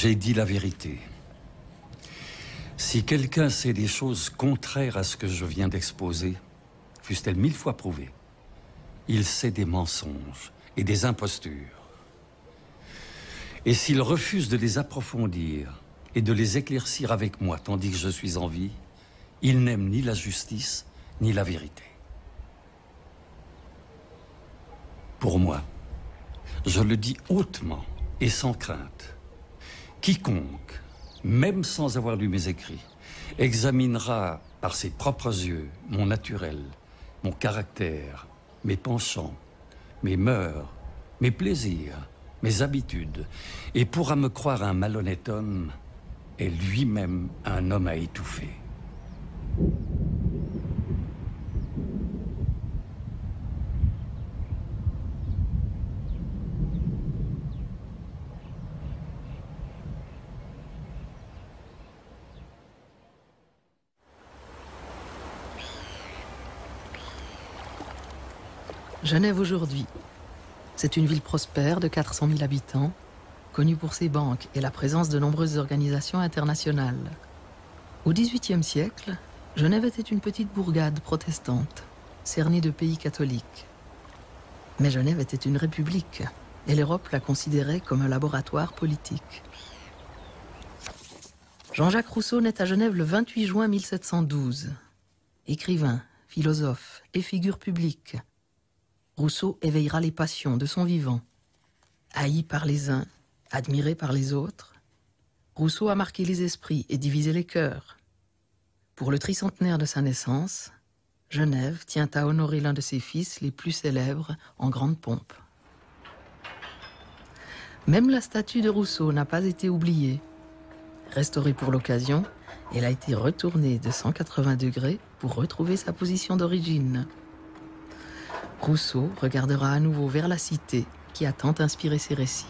J'ai dit la vérité. Si quelqu'un sait des choses contraires à ce que je viens d'exposer, fussent-elles 1000 fois prouvées, il sait des mensonges et des impostures. Et s'il refuse de les approfondir et de les éclaircir avec moi tandis que je suis en vie, il n'aime ni la justice ni la vérité. Pour moi, je le dis hautement et sans crainte, quiconque, même sans avoir lu mes écrits, examinera par ses propres yeux mon naturel, mon caractère, mes penchants, mes mœurs, mes plaisirs, mes habitudes, et pourra me croire un malhonnête homme, est lui-même un homme à étouffer. Genève aujourd'hui. C'est une ville prospère de 400 000 habitants, connue pour ses banques et la présence de nombreuses organisations internationales. Au XVIIIe siècle, Genève était une petite bourgade protestante, cernée de pays catholiques. Mais Genève était une république, et l'Europe la considérait comme un laboratoire politique. Jean-Jacques Rousseau naît à Genève le 28 juin 1712. Écrivain, philosophe et figure publique, Rousseau éveillera les passions de son vivant. Haï par les uns, admiré par les autres, Rousseau a marqué les esprits et divisé les cœurs. Pour le tricentenaire de sa naissance, Genève tient à honorer l'un de ses fils les plus célèbres en grande pompe. Même la statue de Rousseau n'a pas été oubliée. Restaurée pour l'occasion, elle a été retournée de 180 degrés pour retrouver sa position d'origine. Rousseau regardera à nouveau vers la cité qui a tant inspiré ses récits.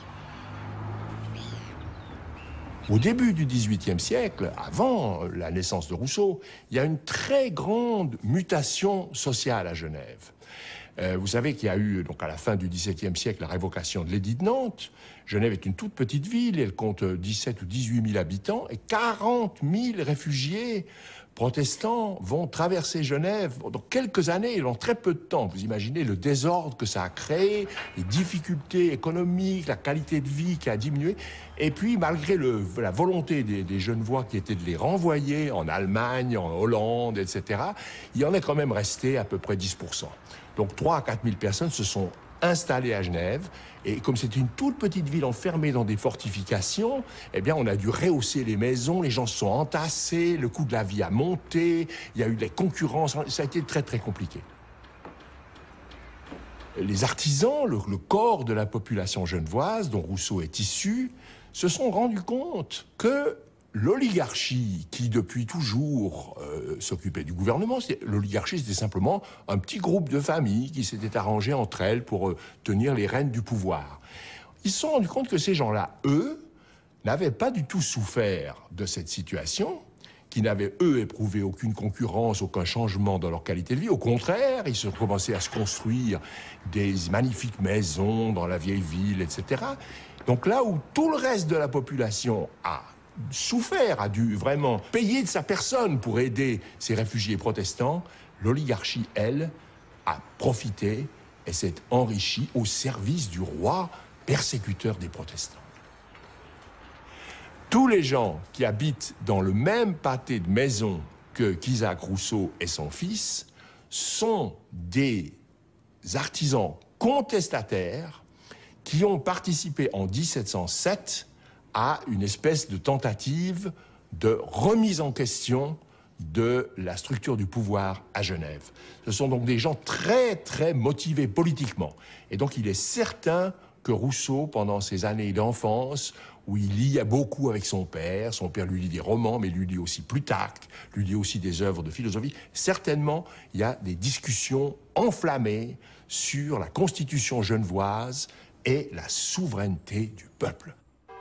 Au début du XVIIIe siècle, avant la naissance de Rousseau, il y a une très grande mutation sociale à Genève. Vous savez qu'il y a eu, donc à la fin du XVIIe siècle, la révocation de l'édit de Nantes. Genève est une toute petite ville, elle compte 17 ou 18 000 habitants, et 40 000 réfugiés protestants vont traverser Genève dans quelques années, dans très peu de temps. Vous imaginez le désordre que ça a créé, les difficultés économiques, la qualité de vie qui a diminué. Et puis, malgré la volonté des Genevois qui était de les renvoyer en Allemagne, en Hollande, etc., il y en est quand même resté à peu près 10%. Donc 3 à 4 000 personnes se sont installées à Genève. Et comme c'était une toute petite ville enfermée dans des fortifications, eh bien, on a dû rehausser les maisons, les gens se sont entassés, le coût de la vie a monté, il y a eu des concurrences, ça a été très, très compliqué. Les artisans, le corps de la population genevoise, dont Rousseau est issu, se sont rendus compte que l'oligarchie, qui depuis toujours s'occupait du gouvernement, l'oligarchie c'était simplement un petit groupe de familles qui s'étaient arrangées entre elles pour tenir les rênes du pouvoir. Ils se sont rendus compte que ces gens-là, eux, n'avaient pas du tout souffert de cette situation, qui n'avaient, eux, éprouvé aucune concurrence, aucun changement dans leur qualité de vie. Au contraire, ils se commençaient à se construire des magnifiques maisons dans la vieille ville, etc. Donc là où tout le reste de la population a souffert, a dû vraiment payer de sa personne pour aider ces réfugiés protestants, l'oligarchie, elle, a profité et s'est enrichie au service du roi persécuteur des protestants. Tous les gens qui habitent dans le même pâté de maison qu'Isaac Rousseau et son fils sont des artisans contestataires qui ont participé en 1707 à une espèce de tentative de remise en question de la structure du pouvoir à Genève. Ce sont donc des gens très, très motivés politiquement. Et donc il est certain que Rousseau, pendant ses années d'enfance, où il lit beaucoup avec son père lui lit des romans, mais lui lit aussi Plutarque, lui lit aussi des œuvres de philosophie, certainement il y a des discussions enflammées sur la constitution genevoise et la souveraineté du peuple.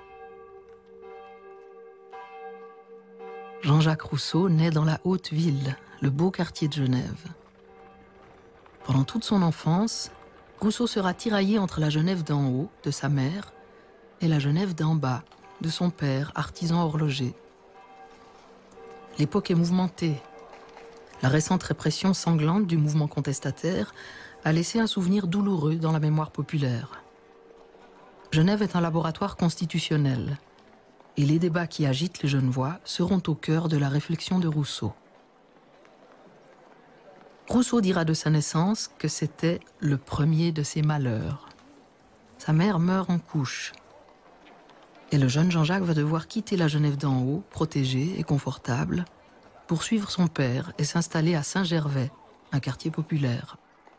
Jean-Jacques Rousseau naît dans la Haute-Ville, le beau quartier de Genève. Pendant toute son enfance, Rousseau sera tiraillé entre la Genève d'en haut, de sa mère, et la Genève d'en bas, de son père, artisan horloger. L'époque est mouvementée. La récente répression sanglante du mouvement contestataire a laissé un souvenir douloureux dans la mémoire populaire. Genève est un laboratoire constitutionnel et les débats qui agitent les Genevois seront au cœur de la réflexion de Rousseau. Rousseau dira de sa naissance que c'était le premier de ses malheurs. Sa mère meurt en couche et le jeune Jean-Jacques va devoir quitter la Genève d'en haut, protégée et confortable, pour suivre son père et s'installer à Saint-Gervais, un quartier populaire.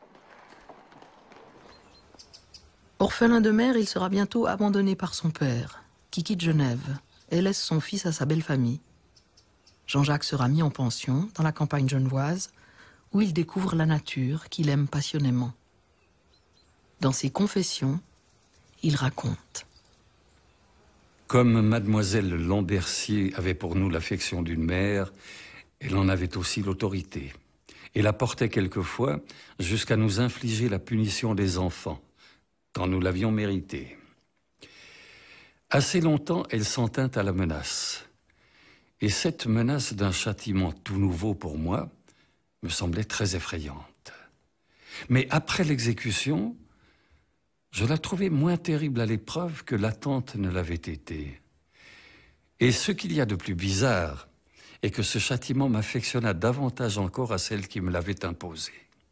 Orphelin de mère, il sera bientôt abandonné par son père, qui quitte Genève et laisse son fils à sa belle famille. Jean-Jacques sera mis en pension dans la campagne genevoise, où il découvre la nature qu'il aime passionnément. Dans ses confessions, il raconte. Comme mademoiselle Lambercier avait pour nous l'affection d'une mère, elle en avait aussi l'autorité, et la portait quelquefois jusqu'à nous infliger la punition des enfants, quand nous l'avions méritée. Assez longtemps, elle s'en tint à la menace. Et cette menace d'un châtiment tout nouveau pour moi me semblait très effrayante. Mais après l'exécution, je la trouvais moins terrible à l'épreuve que l'attente ne l'avait été. Et ce qu'il y a de plus bizarre est que ce châtiment m'affectionna davantage encore à celle qui me l'avait imposé.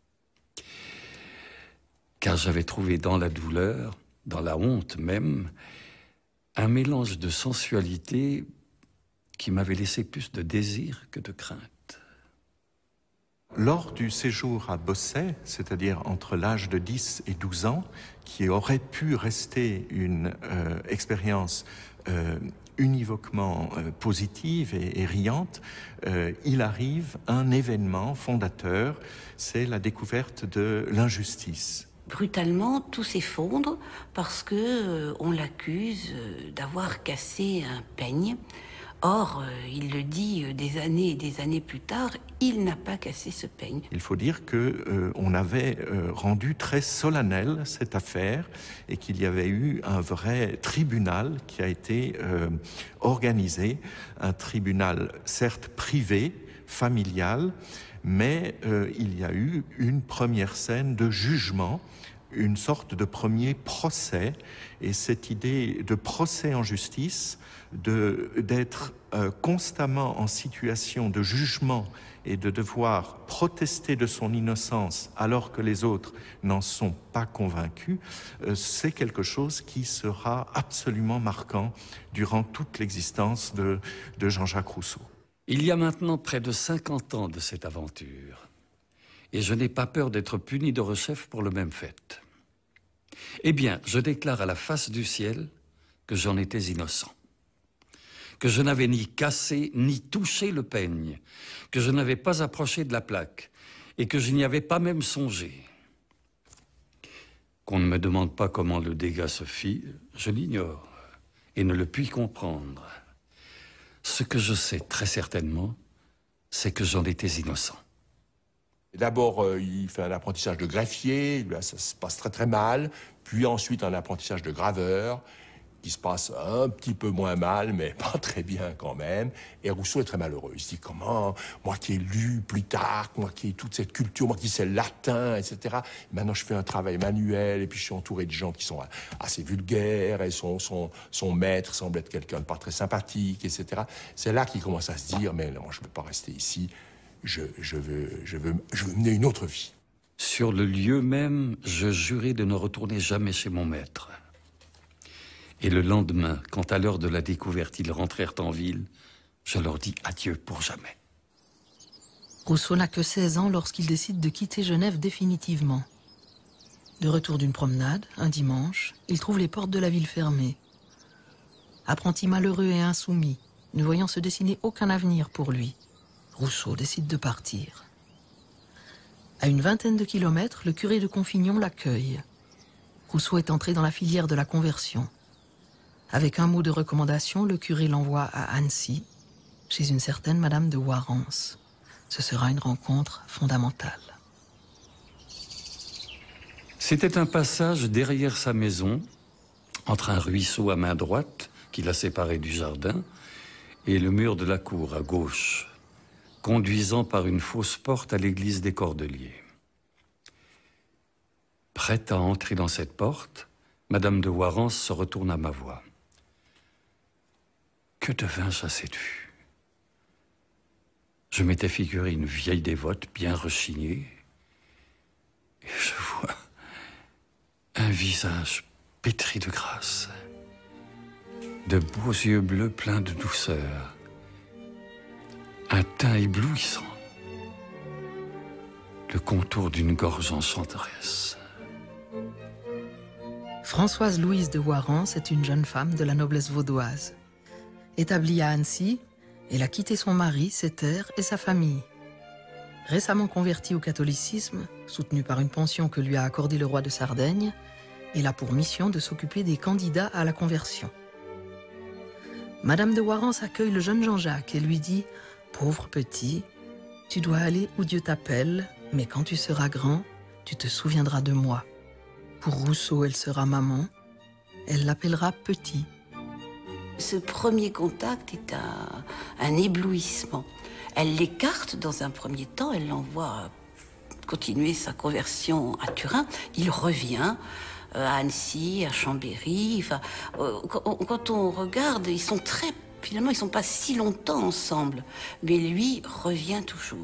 Car j'avais trouvé dans la douleur, dans la honte même, un mélange de sensualité qui m'avait laissé plus de désir que de crainte. Lors du séjour à Bossey, c'est-à-dire entre l'âge de 10 et 12 ans, qui aurait pu rester une expérience univoquement positive et riante, il arrive un événement fondateur, c'est la découverte de l'injustice. Brutalement, tout s'effondre parce que on l'accuse d'avoir cassé un peigne. Or, il le dit des années et des années plus tard, il n'a pas cassé ce peigne. Il faut dire qu'on avait rendu très solennelle cette affaire et qu'il y avait eu un vrai tribunal qui a été organisé, un tribunal certes privé, familial, mais il y a eu une première scène de jugement, une sorte de premier procès, et cette idée de procès en justice, d'être constamment en situation de jugement et de devoir protester de son innocence alors que les autres n'en sont pas convaincus, c'est quelque chose qui sera absolument marquant durant toute l'existence de Jean-Jacques Rousseau. Il y a maintenant près de 50 ans de cette aventure, et je n'ai pas peur d'être puni de rechef pour le même fait. Eh bien, je déclare à la face du ciel que j'en étais innocent, que je n'avais ni cassé ni touché le peigne, que je n'avais pas approché de la plaque et que je n'y avais pas même songé. Qu'on ne me demande pas comment le dégât se fit, je l'ignore et ne le puis comprendre. Ce que je sais très certainement, c'est que j'en étais innocent. D'abord, il fait un apprentissage de greffier, là, ça se passe très très mal, puis ensuite un apprentissage de graveur, qui se passe un petit peu moins mal, mais pas très bien quand même. Et Rousseau est très malheureux. Il se dit, comment, moi qui ai lu Plutarque, moi qui ai toute cette culture, moi qui sais le latin, etc. Maintenant, je fais un travail manuel, et puis je suis entouré de gens qui sont assez vulgaires, et son maître semble être quelqu'un de pas très sympathique, etc. C'est là qu'il commence à se dire, mais non, moi, je ne peux pas rester ici, je veux mener une autre vie. Sur le lieu même, je jurai de ne retourner jamais chez mon maître. Et le lendemain, quand à l'heure de la découverte, ils rentrèrent en ville, je leur dis adieu pour jamais. Rousseau n'a que 16 ans lorsqu'il décide de quitter Genève définitivement. De retour d'une promenade, un dimanche, il trouve les portes de la ville fermées. Apprenti malheureux et insoumis, ne voyant se dessiner aucun avenir pour lui, Rousseau décide de partir. À une vingtaine de kilomètres, le curé de Confignon l'accueille. Rousseau est entré dans la filière de la conversion. Avec un mot de recommandation, le curé l'envoie à Annecy, chez une certaine Madame de Warrens. Ce sera une rencontre fondamentale. C'était un passage derrière sa maison, entre un ruisseau à main droite, qui la séparait du jardin, et le mur de la cour à gauche, conduisant par une fausse porte à l'église des Cordeliers. Prête à entrer dans cette porte, Madame de Warrens se retourne à ma voix. Que devins-je à cette vue? Je m'étais figuré une vieille dévote bien rechignée, et je vois un visage pétri de grâce, de beaux yeux bleus pleins de douceur, un teint éblouissant, le contour d'une gorge enchanteresse. Françoise Louise de Warrens est une jeune femme de la noblesse vaudoise. Établie à Annecy, elle a quitté son mari, ses terres et sa famille. Récemment convertie au catholicisme, soutenue par une pension que lui a accordée le roi de Sardaigne, elle a pour mission de s'occuper des candidats à la conversion. Madame de Warrens accueille le jeune Jean-Jacques et lui dit « Pauvre petit, tu dois aller où Dieu t'appelle, mais quand tu seras grand, tu te souviendras de moi. » Pour Rousseau, elle sera maman, elle l'appellera petit. Ce premier contact est un éblouissement. Elle l'écarte dans un premier temps, elle l'envoie continuer sa conversion à Turin. Il revient à Annecy, à Chambéry. Enfin, quand on regarde, finalement, ils sont pas si longtemps ensemble. Mais lui revient toujours.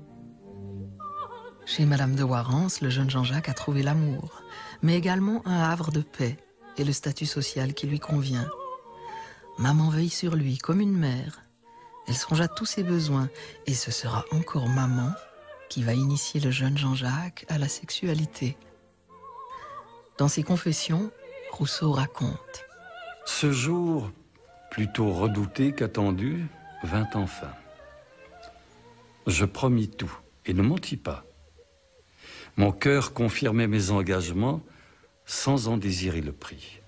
Chez Madame de Warrens, le jeune Jean-Jacques a trouvé l'amour, mais également un havre de paix et le statut social qui lui convient. Maman veille sur lui comme une mère. Elle songe à tous ses besoins et ce sera encore maman qui va initier le jeune Jean-Jacques à la sexualité. Dans ses confessions, Rousseau raconte. Ce jour, plutôt redouté qu'attendu, vint enfin. Je promis tout et ne mentis pas. Mon cœur confirmait mes engagements sans en désirer le prix.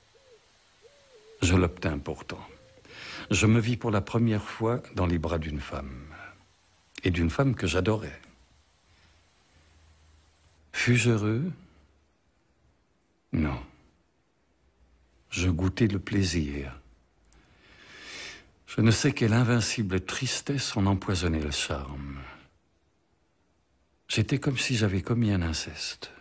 Je l'obtins pourtant. Je me vis pour la première fois dans les bras d'une femme, et d'une femme que j'adorais. Fus-je heureux? Non. Je goûtais le plaisir. Je ne sais quelle invincible tristesse en empoisonnait le charme. J'étais comme si j'avais commis un inceste.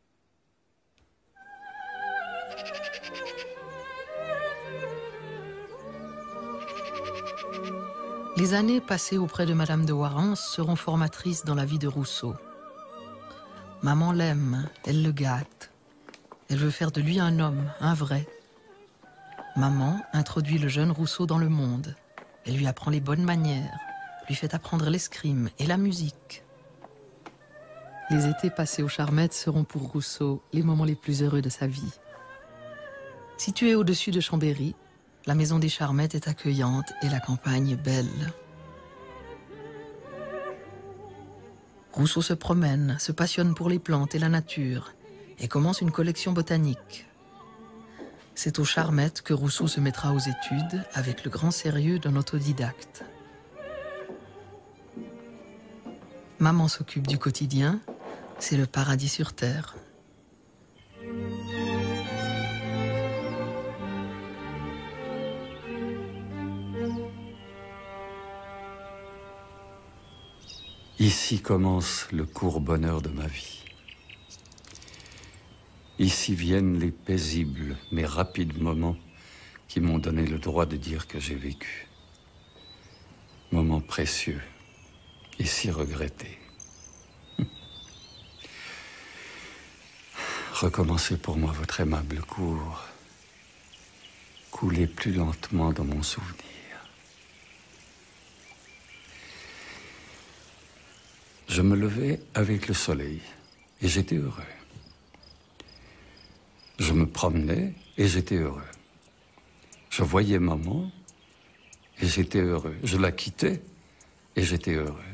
Les années passées auprès de Madame de Warrens seront formatrices dans la vie de Rousseau. Maman l'aime, elle le gâte. Elle veut faire de lui un homme, un vrai. Maman introduit le jeune Rousseau dans le monde. Elle lui apprend les bonnes manières, lui fait apprendre l'escrime et la musique. Les étés passés aux Charmettes seront pour Rousseau les moments les plus heureux de sa vie. Située au-dessus de Chambéry, la maison des Charmettes est accueillante et la campagne belle. Rousseau se promène, se passionne pour les plantes et la nature et commence une collection botanique. C'est aux Charmettes que Rousseau se mettra aux études avec le grand sérieux d'un autodidacte. Maman s'occupe du quotidien, c'est le paradis sur terre. Ici commence le court bonheur de ma vie. Ici viennent les paisibles mais rapides moments qui m'ont donné le droit de dire que j'ai vécu. Moments précieux et si regrettés. Recommencez pour moi votre aimable cours. Coulez plus lentement dans mon souvenir. Je me levais avec le soleil et j'étais heureux. Je me promenais et j'étais heureux. Je voyais maman et j'étais heureux. Je la quittais et j'étais heureux.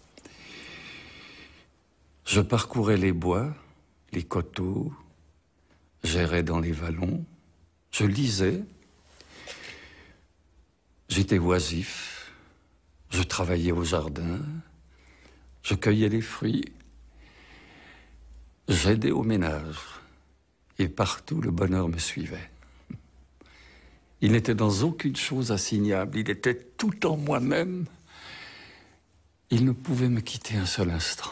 Je parcourais les bois, les coteaux, j'errais dans les vallons, je lisais, j'étais oisif, je travaillais au jardin, je cueillais les fruits, j'aidais au ménage, et partout le bonheur me suivait. Il n'était dans aucune chose assignable. Il était tout en moi-même. Il ne pouvait me quitter un seul instant.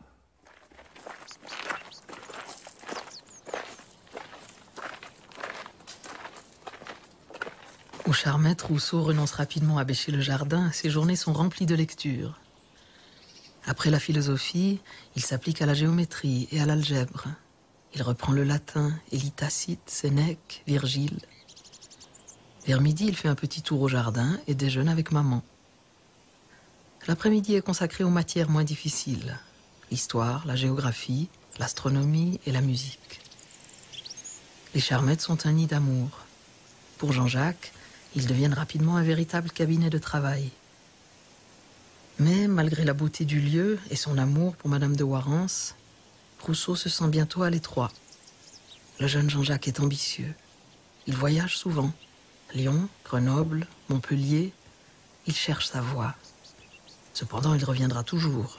Au Charmette, Rousseau renonce rapidement à bêcher le jardin. Ses journées sont remplies de lectures. Après la philosophie, il s'applique à la géométrie et à l'algèbre. Il reprend le latin et lit Tacite, Sénèque, Virgile. Vers midi, il fait un petit tour au jardin et déjeune avec maman. L'après-midi est consacré aux matières moins difficiles. L'histoire, la géographie, l'astronomie et la musique. Les Charmettes sont un nid d'amour. Pour Jean-Jacques, ils deviennent rapidement un véritable cabinet de travail. Mais malgré la beauté du lieu et son amour pour Madame de Warrens, Rousseau se sent bientôt à l'étroit. Le jeune Jean-Jacques est ambitieux. Il voyage souvent. Lyon, Grenoble, Montpellier. Il cherche sa voie. Cependant, il reviendra toujours.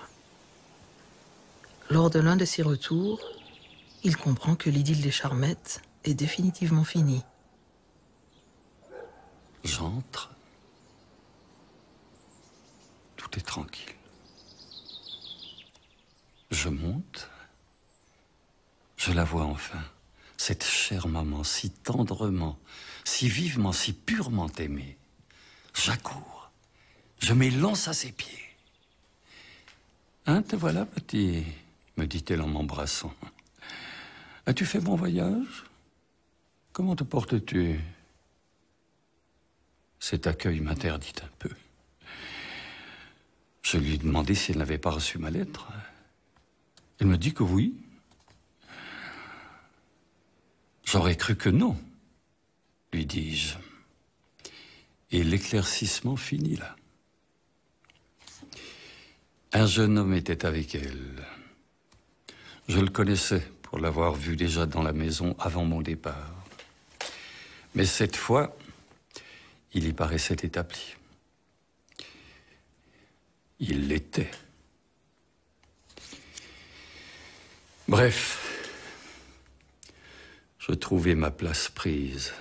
Lors de l'un de ses retours, il comprend que l'idylle des Charmettes est définitivement finie. J'entre. Tout est tranquille. Je monte. Je la vois enfin. Cette chère maman, si tendrement, si vivement, si purement aimée. J'accours. Je m'élance à ses pieds. Hein, te voilà, petit, me dit-elle en m'embrassant. As-tu fait bon voyage? Comment te portes-tu? Cet accueil m'interdit un peu. Je lui ai demandé si elle n'avait pas reçu ma lettre. Elle me dit que oui. J'aurais cru que non, lui dis-je. Et l'éclaircissement finit là. Un jeune homme était avec elle. Je le connaissais pour l'avoir vu déjà dans la maison avant mon départ. Mais cette fois, il y paraissait établi. Il l'était. Bref, je trouvais ma place prise.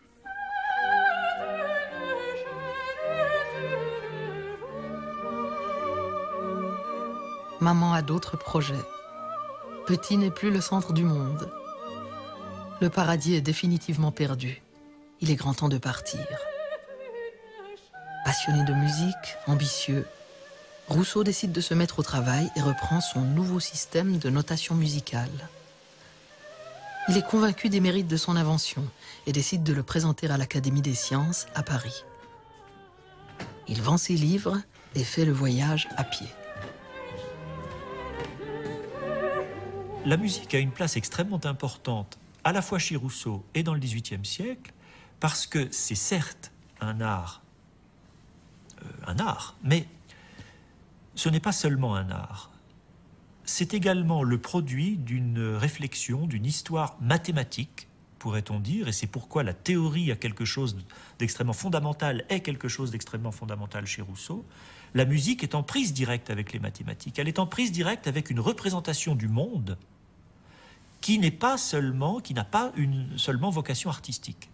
Maman a d'autres projets. Petit n'est plus le centre du monde. Le paradis est définitivement perdu. Il est grand temps de partir. Passionné de musique, ambitieux, Rousseau décide de se mettre au travail et reprend son nouveau système de notation musicale. Il est convaincu des mérites de son invention et décide de le présenter à l'Académie des sciences à Paris. Il vend ses livres et fait le voyage à pied. La musique a une place extrêmement importante, à la fois chez Rousseau et dans le XVIIIe siècle, parce que c'est certes un art, mais ce n'est pas seulement un art. C'est également le produit d'une réflexion, d'une histoire mathématique, pourrait-on dire, et c'est pourquoi la théorie a quelque chose d'extrêmement fondamental, est quelque chose d'extrêmement fondamental chez Rousseau. La musique est en prise directe avec les mathématiques, elle est en prise directe avec une représentation du monde qui n'a pas seulement vocation artistique.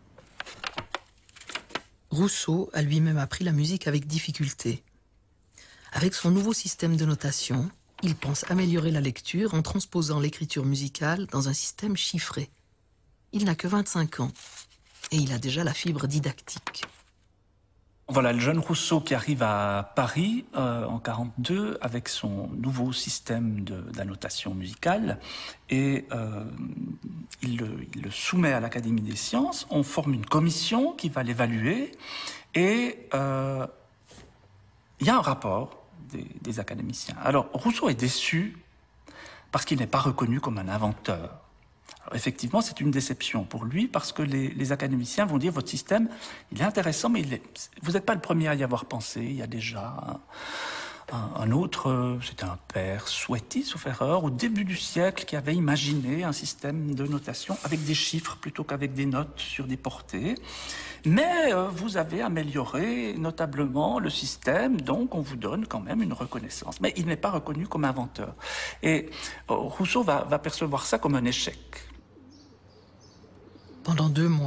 Rousseau a lui-même appris la musique avec difficulté. Avec son nouveau système de notation, il pense améliorer la lecture en transposant l'écriture musicale dans un système chiffré. Il n'a que 25 ans et il a déjà la fibre didactique. Voilà le jeune Rousseau qui arrive à Paris en 1942 avec son nouveau système d'annotation musicale et il le soumet à l'Académie des sciences. On forme une commission qui va l'évaluer et il y a un rapport des académiciens. Alors Rousseau est déçu parce qu'il n'est pas reconnu comme un inventeur. Alors, effectivement, c'est une déception pour lui parce que les académiciens vont dire votre système, il est intéressant, mais vous n'êtes pas le premier à y avoir pensé. Il y a déjà un autre, c'était un père Souhaity, sauf erreur, au début du siècle, qui avait imaginé un système de notation avec des chiffres plutôt qu'avec des notes sur des portées. Mais vous avez amélioré notablement le système, donc on vous donne quand même une reconnaissance. Mais il n'est pas reconnu comme inventeur. Et Rousseau va percevoir ça comme un échec. Pendant 2 mois,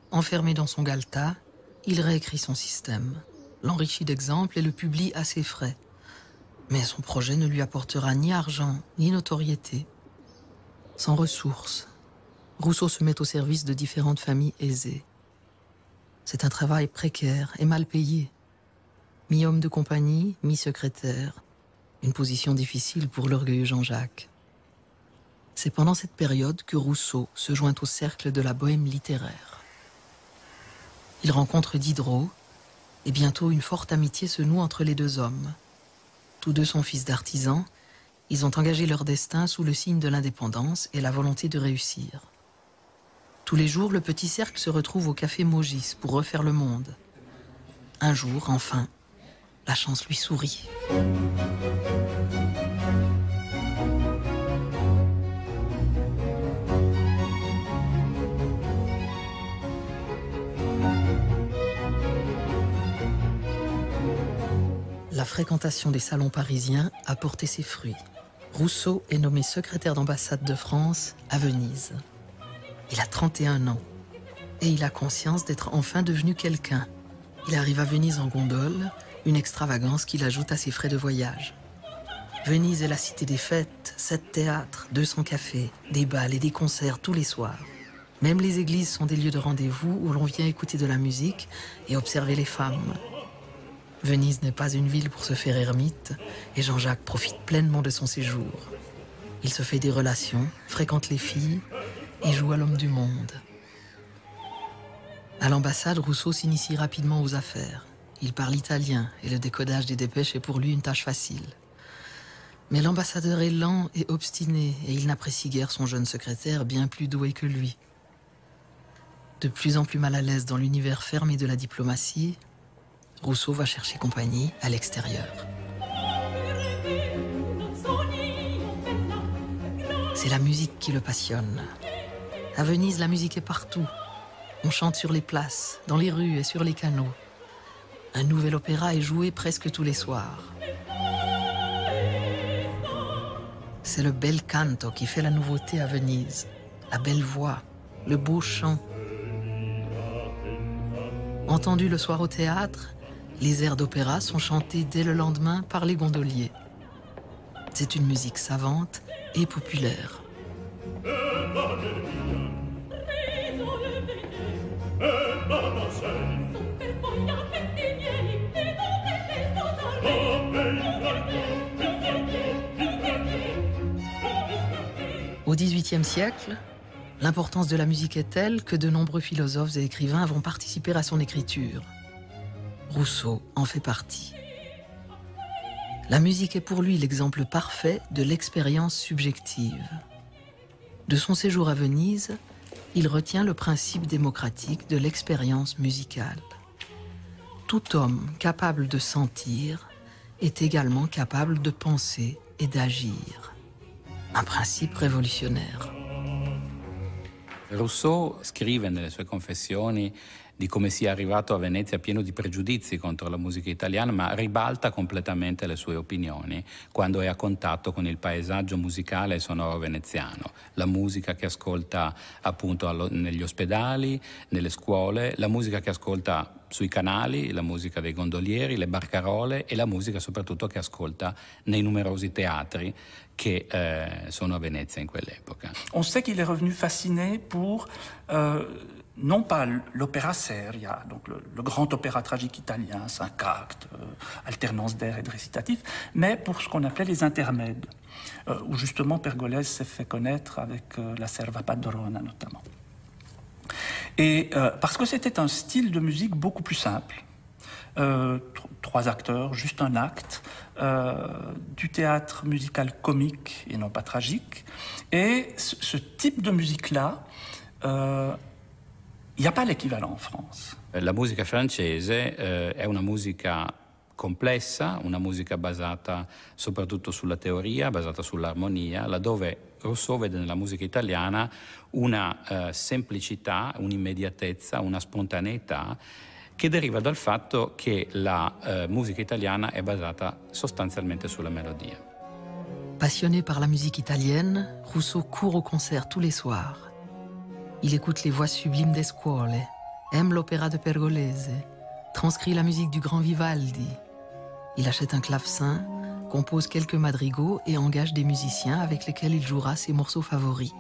Enfermé dans son galetas, il réécrit son système, l'enrichit d'exemples et le publie à ses frais. Mais son projet ne lui apportera ni argent, ni notoriété. Sans ressources, Rousseau se met au service de différentes familles aisées. C'est un travail précaire et mal payé. Mi-homme de compagnie, mi-secrétaire. Une position difficile pour l'orgueilleux Jean-Jacques. C'est pendant cette période que Rousseau se joint au cercle de la bohème littéraire. Il rencontre Diderot, et bientôt une forte amitié se noue entre les deux hommes. Tous deux sont fils d'artisans, ils ont engagé leur destin sous le signe de l'indépendance et la volonté de réussir. Tous les jours, le petit cercle se retrouve au café Maugis pour refaire le monde. Un jour, enfin, la chance lui sourit. La fréquentation des salons parisiens a porté ses fruits. Rousseau est nommé secrétaire d'ambassade de France à Venise. Il a 31 ans et il a conscience d'être enfin devenu quelqu'un. Il arrive à Venise en gondole, une extravagance qu'il ajoute à ses frais de voyage. Venise est la cité des fêtes, 7 théâtres, 200 cafés, des bals et des concerts tous les soirs. Même les églises sont des lieux de rendez-vous où l'on vient écouter de la musique et observer les femmes. Venise n'est pas une ville pour se faire ermite et Jean-Jacques profite pleinement de son séjour. Il se fait des relations, fréquente les filles et joue à l'homme du monde. À l'ambassade, Rousseau s'initie rapidement aux affaires. Il parle italien et le décodage des dépêches est pour lui une tâche facile. Mais l'ambassadeur est lent et obstiné et il n'apprécie guère son jeune secrétaire bien plus doué que lui. De plus en plus mal à l'aise dans l'univers fermé de la diplomatie, Rousseau va chercher compagnie à l'extérieur. C'est la musique qui le passionne. À Venise, la musique est partout. On chante sur les places, dans les rues et sur les canaux. Un nouvel opéra est joué presque tous les soirs. C'est le bel canto qui fait la nouveauté à Venise. La belle voix, le beau chant. Entendu le soir au théâtre, les airs d'opéra sont chantés dès le lendemain par les gondoliers. C'est une musique savante et populaire. Au XVIIIe siècle, l'importance de la musique est telle que de nombreux philosophes et écrivains vont participer à son écriture. Rousseau en fait partie. La musique est pour lui l'exemple parfait de l'expérience subjective. De son séjour à Venise, il retient le principe démocratique de l'expérience musicale. Tout homme capable de sentir est également capable de penser et d'agir. Un principe rivoluzionaire. Rousseau scrive nelle sue confessioni di come sia arrivato a Venezia pieno di pregiudizi contro la musica italiana, ma ribalta completamente le sue opinioni quando è a contatto con il paesaggio musicale e sonoro veneziano. La musica che ascolta appunto negli ospedali, nelle scuole, la musica che ascolta sui canali, la musica dei gondolieri, le barcarole e la musica soprattutto che ascolta nei numerosi teatri che sono a Venezia in quell'epoca. On sait qu'il est revenu fasciné pour non pas l'opéra seria, donc le grand opéra tragique italien, 5 actes, alternance d'air et de récitatif, mais pour ce qu'on appelait les intermèdes, où justement Pergolèse s'est fait connaître avec la Serva Padrona notamment. Et parce que c'était un style de musique beaucoup plus simple, 3 acteurs, juste un acte, du théâtre musical comique et non pas tragique, et ce type de musique-là, il n'y a pas l'équivalent en France. La musica francese è una musica complessa, una musica basata soprattutto sulla teoria, basata sull'armonia, laddove Rousseau vede nella musica italiana una semplicità, un'immediatezza, una spontaneità che deriva dal fatto che la musica italiana è basata sostanzialmente sulla melodia. Passionné par la musique italienne, Rousseau court au concert tous les soirs. Il écoute les voix sublimes des scuole, aime l'opéra de Pergolese, transcrit la musique du grand Vivaldi. Il achète un clavecin, compose quelques madrigaux et engage des musiciens avec lesquels il jouera ses morceaux favoris.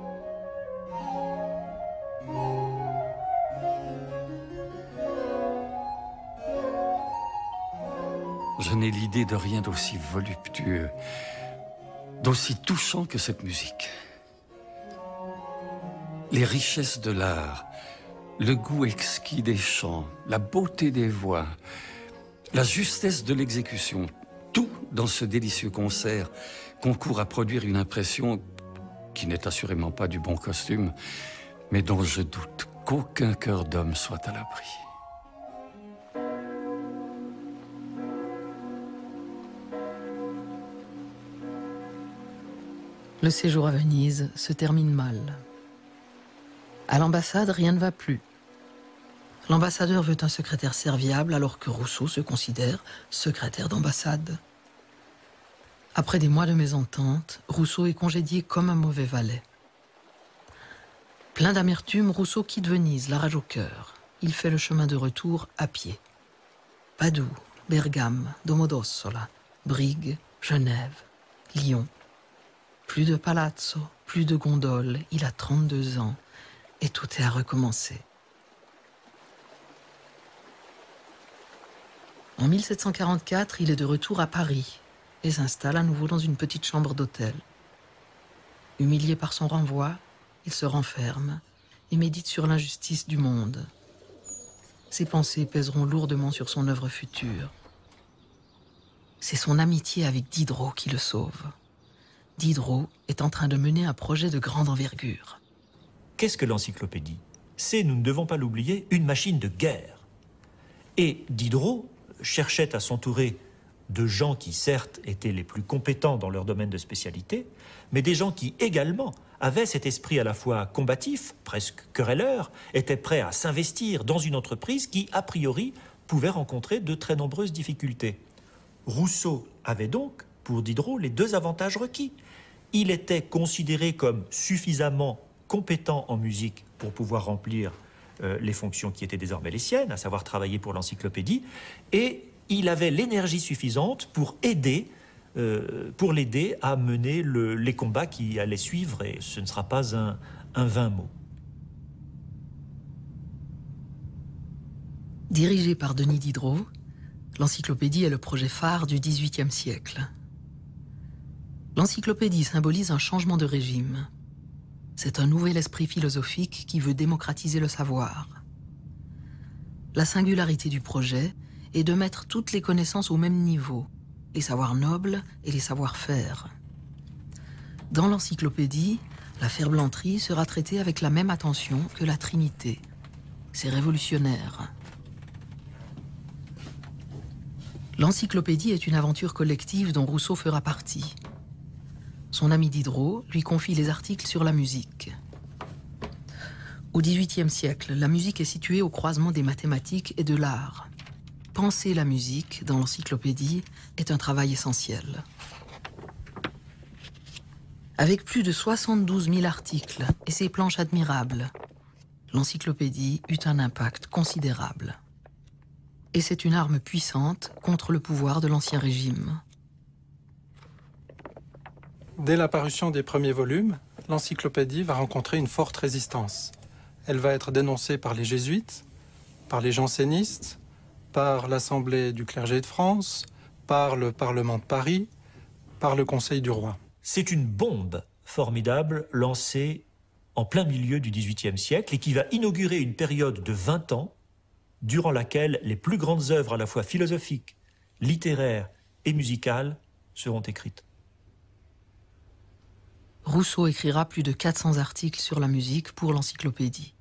Je n'ai l'idée de rien d'aussi voluptueux, d'aussi touchant que cette musique. Les richesses de l'art, le goût exquis des chants, la beauté des voix, la justesse de l'exécution, tout dans ce délicieux concert concourt à produire une impression qui n'est assurément pas du bon costume, mais dont je doute qu'aucun cœur d'homme soit à l'abri. Le séjour à Venise se termine mal. À l'ambassade, rien ne va plus. L'ambassadeur veut un secrétaire serviable alors que Rousseau se considère secrétaire d'ambassade. Après des mois de mésentente, Rousseau est congédié comme un mauvais valet. Plein d'amertume, Rousseau quitte Venise, la rage au cœur. Il fait le chemin de retour à pied. Padoue, Bergame, Domodossola, Brigue, Genève, Lyon. Plus de palazzo, plus de gondole, il a 32 ans et tout est à recommencer. En 1744, il est de retour à Paris et s'installe à nouveau dans une petite chambre d'hôtel. Humilié par son renvoi, il se renferme et médite sur l'injustice du monde. Ses pensées pèseront lourdement sur son œuvre future. C'est son amitié avec Diderot qui le sauve. Diderot est en train de mener un projet de grande envergure. Qu'est-ce que l'encyclopédie? C'est, nous ne devons pas l'oublier, une machine de guerre. Et Diderot cherchait à s'entourer de gens qui, certes, étaient les plus compétents dans leur domaine de spécialité, mais des gens qui, également, avaient cet esprit à la fois combatif, presque querelleur, étaient prêts à s'investir dans une entreprise qui, a priori, pouvait rencontrer de très nombreuses difficultés. Rousseau avait donc, pour Diderot, les deux avantages requis. Il était considéré comme suffisamment compétent en musique pour pouvoir remplir les fonctions qui étaient désormais les siennes, à savoir travailler pour l'encyclopédie, et il avait l'énergie suffisante pour l'aider à mener les combats qui allaient suivre, et ce ne sera pas un vain mot. Dirigé par Denis Diderot, l'encyclopédie est le projet phare du XVIIIe siècle. L'encyclopédie symbolise un changement de régime. C'est un nouvel esprit philosophique qui veut démocratiser le savoir. La singularité du projet est de mettre toutes les connaissances au même niveau, les savoirs nobles et les savoir-faire. Dans l'encyclopédie, la ferblanterie sera traitée avec la même attention que la Trinité. C'est révolutionnaire. L'encyclopédie est une aventure collective dont Rousseau fera partie. Son ami Diderot lui confie les articles sur la musique. Au XVIIIe siècle, la musique est située au croisement des mathématiques et de l'art. Penser la musique dans l'encyclopédie est un travail essentiel. Avec plus de 72 000 articles et ses planches admirables, l'encyclopédie eut un impact considérable. Et c'est une arme puissante contre le pouvoir de l'Ancien Régime. Dès la parution des premiers volumes, l'encyclopédie va rencontrer une forte résistance. Elle va être dénoncée par les jésuites, par les jansénistes, par l'Assemblée du clergé de France, par le Parlement de Paris, par le Conseil du roi. C'est une bombe formidable lancée en plein milieu du XVIIIe siècle et qui va inaugurer une période de 20 ans durant laquelle les plus grandes œuvres à la fois philosophiques, littéraires et musicales seront écrites. Rousseau écrira plus de 400 articles sur la musique pour l'encyclopédie.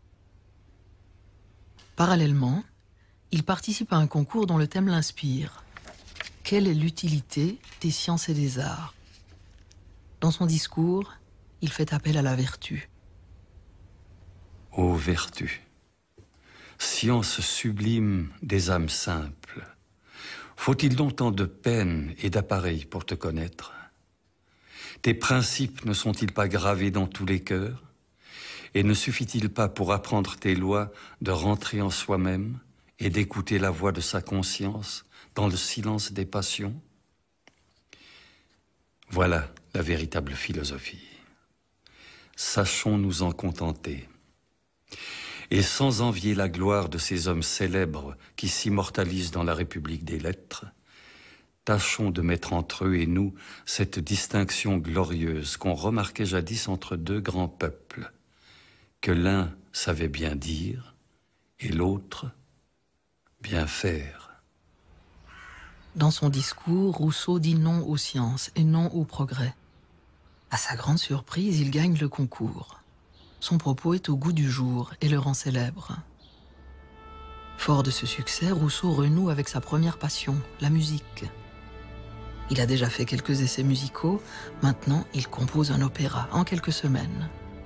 Parallèlement, il participe à un concours dont le thème l'inspire. Quelle est l'utilité des sciences et des arts? Dans son discours, il fait appel à la vertu. Ô vertu, science sublime des âmes simples, faut-il donc tant de peine et d'appareil pour te connaître? Tes principes ne sont-ils pas gravés dans tous les cœurs? Et ne suffit-il pas pour apprendre tes lois de rentrer en soi-même et d'écouter la voix de sa conscience dans le silence des passions? Voilà la véritable philosophie. Sachons nous en contenter. Et sans envier la gloire de ces hommes célèbres qui s'immortalisent dans la République des lettres, tâchons de mettre entre eux et nous cette distinction glorieuse qu'on remarquait jadis entre deux grands peuples, que l'un savait bien dire et l'autre bien faire. Dans son discours, Rousseau dit non aux sciences et non au progrès. À sa grande surprise, il gagne le concours. Son propos est au goût du jour et le rend célèbre. Fort de ce succès, Rousseau renoue avec sa première passion, la musique. Il a déjà fait quelques essais musicaux, maintenant il compose un opéra en quelques semaines.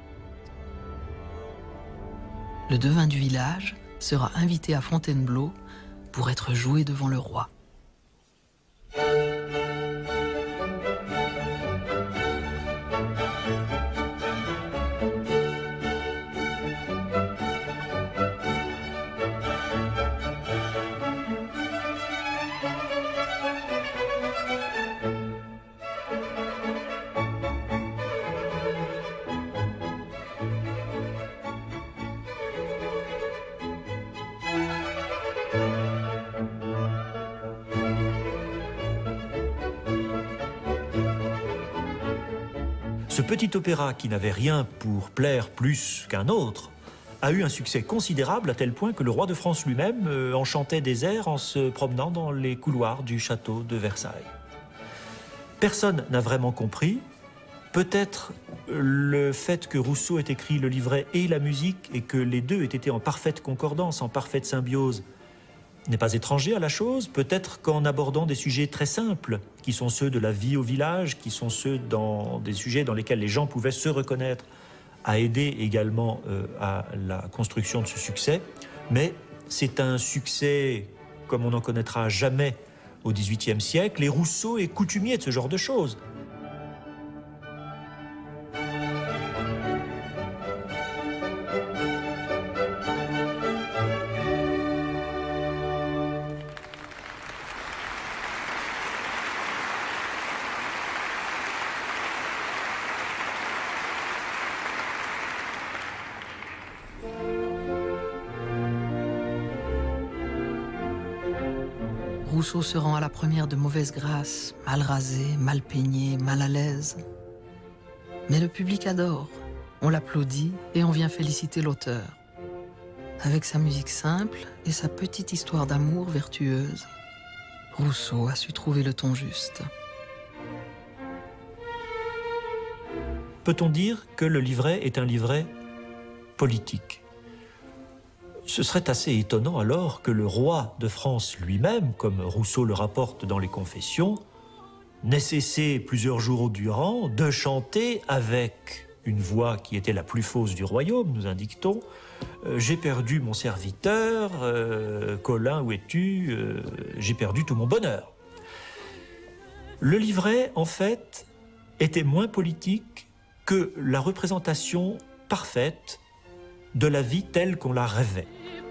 Le devin du village sera invité à Fontainebleau pour être joué devant le roi. Ce petit opéra, qui n'avait rien pour plaire plus qu'un autre, a eu un succès considérable à tel point que le roi de France lui-même en chantait des airs en se promenant dans les couloirs du château de Versailles. Personne n'a vraiment compris. Peut-être le fait que Rousseau ait écrit le livret et la musique et que les deux aient été en parfaite concordance, en parfaite symbiose, n'est pas étranger à la chose. Peut-être qu'en abordant des sujets très simples, qui sont ceux de la vie au village, qui sont ceux des sujets dans lesquels les gens pouvaient se reconnaître, a aidé également à la construction de ce succès. Mais c'est un succès comme on n'en connaîtra jamais au XVIIIe siècle, et Rousseau est coutumier de ce genre de choses. Rousseau se rend à la première de mauvaise grâce, mal rasé, mal peigné, mal à l'aise. Mais le public adore, on l'applaudit et on vient féliciter l'auteur. Avec sa musique simple et sa petite histoire d'amour vertueuse, Rousseau a su trouver le ton juste. Peut-on dire que le livret est un livret politique ? Ce serait assez étonnant alors que le roi de France lui-même, comme Rousseau le rapporte dans les Confessions, n'ait cessé plusieurs jours durant de chanter avec une voix qui était la plus fausse du royaume, nous indique-t-on, « J'ai perdu mon serviteur, Colin, où es-tu? J'ai perdu tout mon bonheur. » Le livret, en fait, était moins politique que la représentation parfaite de la vie telle qu'on la rêvait.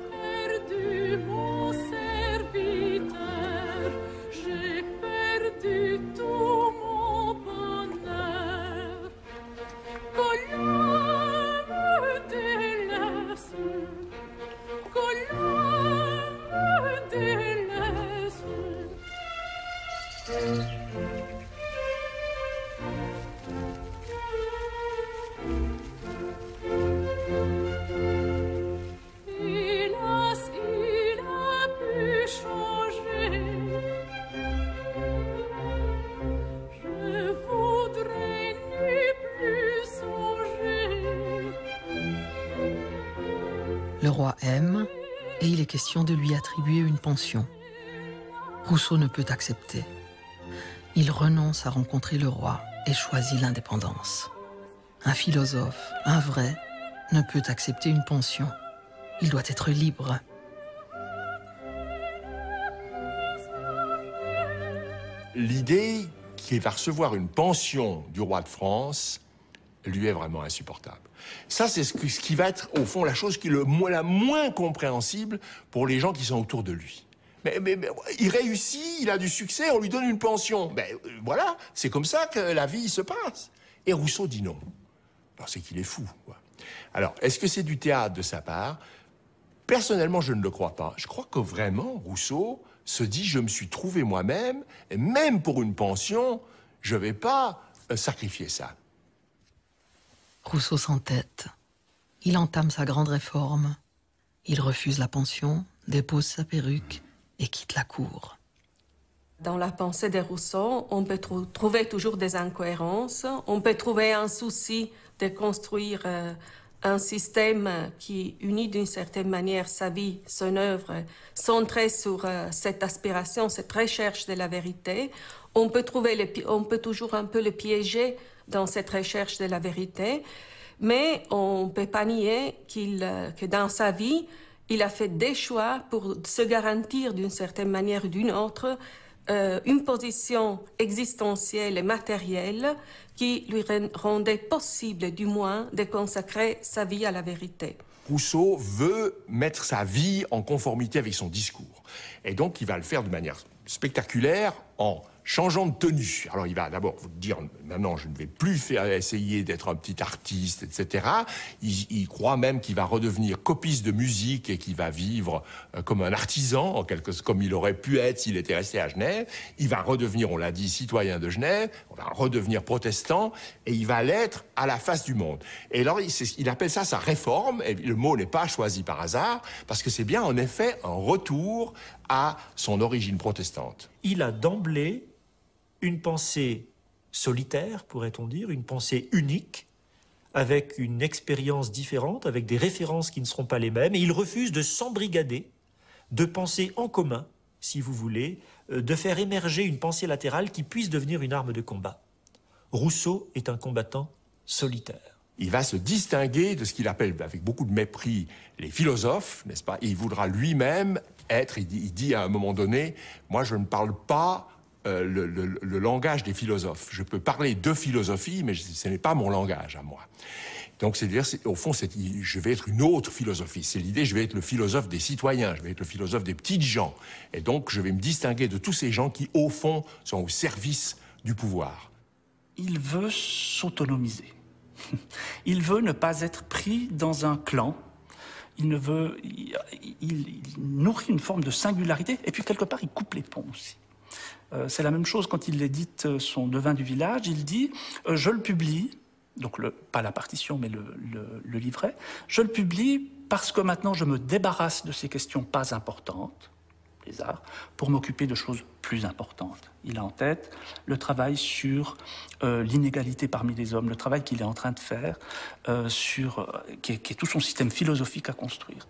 Le roi aime et il est question de lui attribuer une pension. Rousseau ne peut accepter. Il renonce à rencontrer le roi et choisit l'indépendance. Un philosophe, un vrai, ne peut accepter une pension. Il doit être libre. L'idée qu'il va recevoir une pension du roi de France lui est vraiment insupportable. Ça, c'est ce qui va être, au fond, la chose qui est la moins compréhensible pour les gens qui sont autour de lui. Mais il réussit, il a du succès, on lui donne une pension. Voilà, c'est comme ça que la vie se passe. Et Rousseau dit non. Alors, c'est qu'il est fou, quoi. Alors, est-ce que c'est du théâtre de sa part? Personnellement, je ne le crois pas. Je crois que vraiment, Rousseau se dit, je me suis trouvé moi-même, et même pour une pension, je ne vais pas sacrifier ça. Rousseau s'entête. Il entame sa grande réforme. Il refuse la pension, dépose sa perruque et quitte la cour. Dans la pensée de Rousseau, on peut trouver toujours des incohérences. On peut trouver un souci de construire un système qui unit d'une certaine manière sa vie, son œuvre, centré sur cette aspiration, cette recherche de la vérité. On peut toujours un peu le piéger dans cette recherche de la vérité, mais on ne peut pas nier que dans sa vie, il a fait des choix pour se garantir d'une certaine manière ou d'une autre une position existentielle et matérielle qui lui rendait possible, du moins, de consacrer sa vie à la vérité. Rousseau veut mettre sa vie en conformité avec son discours. Et donc, il va le faire de manière spectaculaire en changeant de tenue. Alors, il va d'abord vous dire, maintenant, je ne vais plus essayer d'être un petit artiste, etc. Il croit même qu'il va redevenir copiste de musique et qu'il va vivre comme un artisan, comme il aurait pu être s'il était resté à Genève. Il va redevenir, on l'a dit, citoyen de Genève, on va redevenir protestant, et il va l'être à la face du monde. Et alors, il appelle ça sa réforme, et le mot n'est pas choisi par hasard, parce que c'est bien, en effet, un retour à son origine protestante. Il a d'emblée une pensée solitaire, pourrait-on dire, une pensée unique, avec une expérience différente, avec des références qui ne seront pas les mêmes, et il refuse de s'embrigader, de penser en commun, si vous voulez, de faire émerger une pensée latérale qui puisse devenir une arme de combat. Rousseau est un combattant solitaire. Il va se distinguer de ce qu'il appelle, avec beaucoup de mépris, les philosophes, n'est-ce pas? Et il voudra lui-même être, il dit à un moment donné, moi je ne parle pas le langage des philosophes. Je peux parler de philosophie, mais ce n'est pas mon langage à moi. Donc, c'est-à-dire, au fond, je vais être une autre philosophie. C'est l'idée, je vais être le philosophe des citoyens, je vais être le philosophe des petites gens. Et donc, je vais me distinguer de tous ces gens qui, au fond, sont au service du pouvoir. Il veut s'autonomiser. Il veut ne pas être pris dans un clan. Il nourrit une forme de singularité. Et puis, quelque part, il coupe les ponts aussi. C'est la même chose quand il édite son Devin du village. Il dit « Je le publie », donc pas la partition, mais le livret. « Je le publie parce que maintenant je me débarrasse de ces questions pas importantes, les arts, pour m'occuper de choses plus importantes. » Il a en tête le travail sur l'inégalité parmi les hommes, le travail qu'il est en train de faire, qui est tout son système philosophique à construire.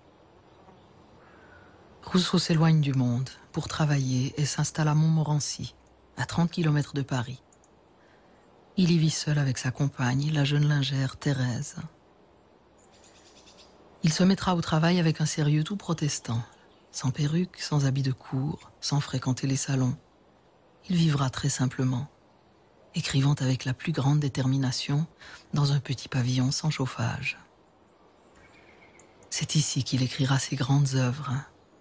Rousseau s'éloigne du monde pour travailler et s'installe à Montmorency, à 30 km de Paris. Il y vit seul avec sa compagne, la jeune lingère Thérèse. Il se mettra au travail avec un sérieux tout protestant, sans perruque, sans habit de cour, sans fréquenter les salons. Il vivra très simplement, écrivant avec la plus grande détermination dans un petit pavillon sans chauffage. C'est ici qu'il écrira ses grandes œuvres.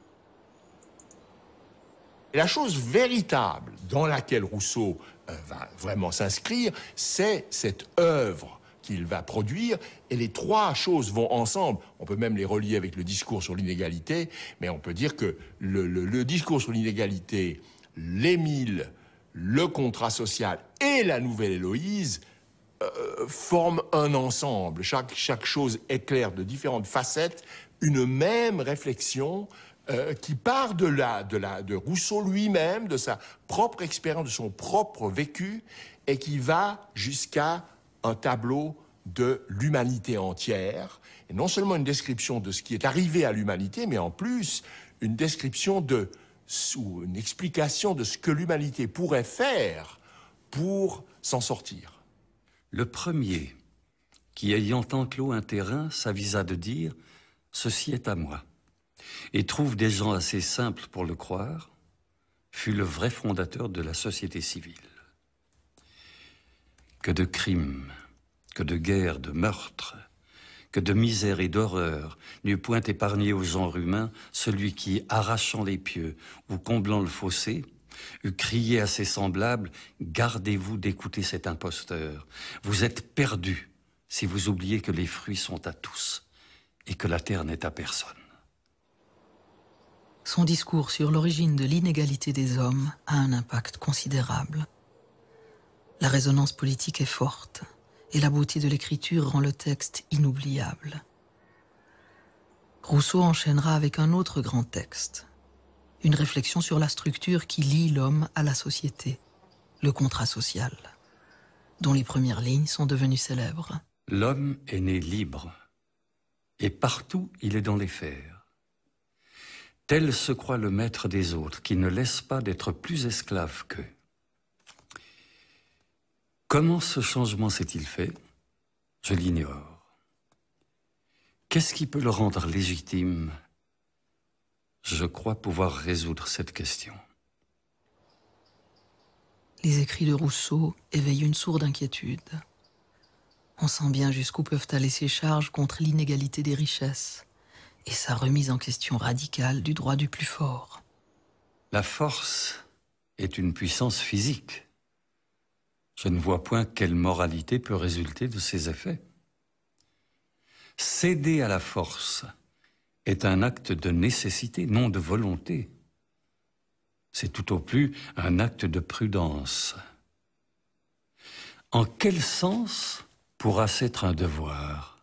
Et la chose véritable dans laquelle Rousseau va vraiment s'inscrire, c'est cette œuvre qu'il va produire, et les trois choses vont ensemble. On peut même les relier avec le discours sur l'inégalité, mais on peut dire que le discours sur l'inégalité, l'Émile, le contrat social et la nouvelle Héloïse forment un ensemble. Chaque chose éclaire de différentes facettes une même réflexion qui part de Rousseau lui-même, de sa propre expérience, de son propre vécu, et qui va jusqu'à un tableau de l'humanité entière, et non seulement une description de ce qui est arrivé à l'humanité, mais en plus une description ou une explication de ce que l'humanité pourrait faire pour s'en sortir. Le premier, qui ayant enclos un terrain, s'avisa de dire « Ceci est à moi », et trouve des gens assez simples pour le croire, fut le vrai fondateur de la société civile. Que de crimes, que de guerre, de meurtre, que de misère et d'horreur n'eût point épargné au genre humain celui qui, arrachant les pieux ou comblant le fossé, eût crié à ses semblables « Gardez-vous d'écouter cet imposteur. Vous êtes perdus si vous oubliez que les fruits sont à tous et que la terre n'est à personne. » Son discours sur l'origine de l'inégalité des hommes a un impact considérable. La résonance politique est forte et la beauté de l'écriture rend le texte inoubliable. Rousseau enchaînera avec un autre grand texte, une réflexion sur la structure qui lie l'homme à la société, le contrat social, dont les premières lignes sont devenues célèbres. L'homme est né libre, et partout il est dans les fers. Tel se croit le maître des autres, qui ne laisse pas d'être plus esclave qu'eux. Comment ce changement s'est-il fait? Je l'ignore. Qu'est-ce qui peut le rendre légitime? Je crois pouvoir résoudre cette question. Les écrits de Rousseau éveillent une sourde inquiétude. On sent bien jusqu'où peuvent aller ses charges contre l'inégalité des richesses et sa remise en question radicale du droit du plus fort. La force est une puissance physique. Je ne vois point quelle moralité peut résulter de ces effets. Céder à la force est un acte de nécessité, non de volonté. C'est tout au plus un acte de prudence. En quel sens pourra-ce être un devoir?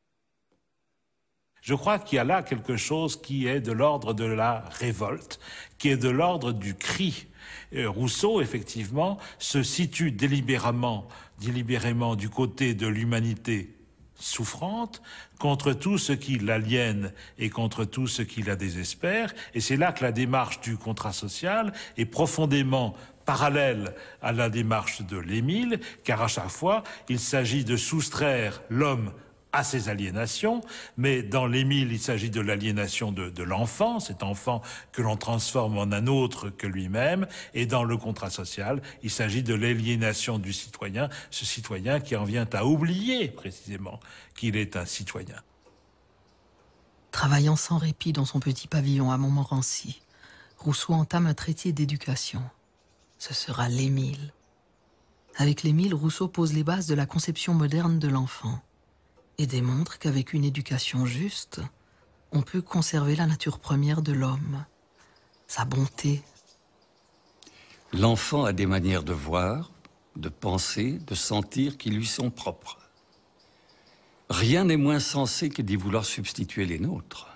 Je crois qu'il y a là quelque chose qui est de l'ordre de la révolte, qui est de l'ordre du cri. Rousseau, effectivement, se situe délibérément du côté de l'humanité souffrante, contre tout ce qui l'aliène et contre tout ce qui la désespère. Et c'est là que la démarche du contrat social est profondément parallèle à la démarche de l'Émile, car à chaque fois, il s'agit de soustraire l'homme à ses aliénations, mais dans l'Émile, il s'agit de l'aliénation de l'enfant, cet enfant que l'on transforme en un autre que lui-même, et dans le contrat social, il s'agit de l'aliénation du citoyen, ce citoyen qui en vient à oublier précisément qu'il est un citoyen. Travaillant sans répit dans son petit pavillon à Montmorency, Rousseau entame un traité d'éducation. Ce sera l'Émile. Avec l'Émile, Rousseau pose les bases de la conception moderne de l'enfant et démontre qu'avec une éducation juste, on peut conserver la nature première de l'homme, sa bonté. L'enfant a des manières de voir, de penser, de sentir qui lui sont propres. Rien n'est moins sensé que d'y vouloir substituer les nôtres.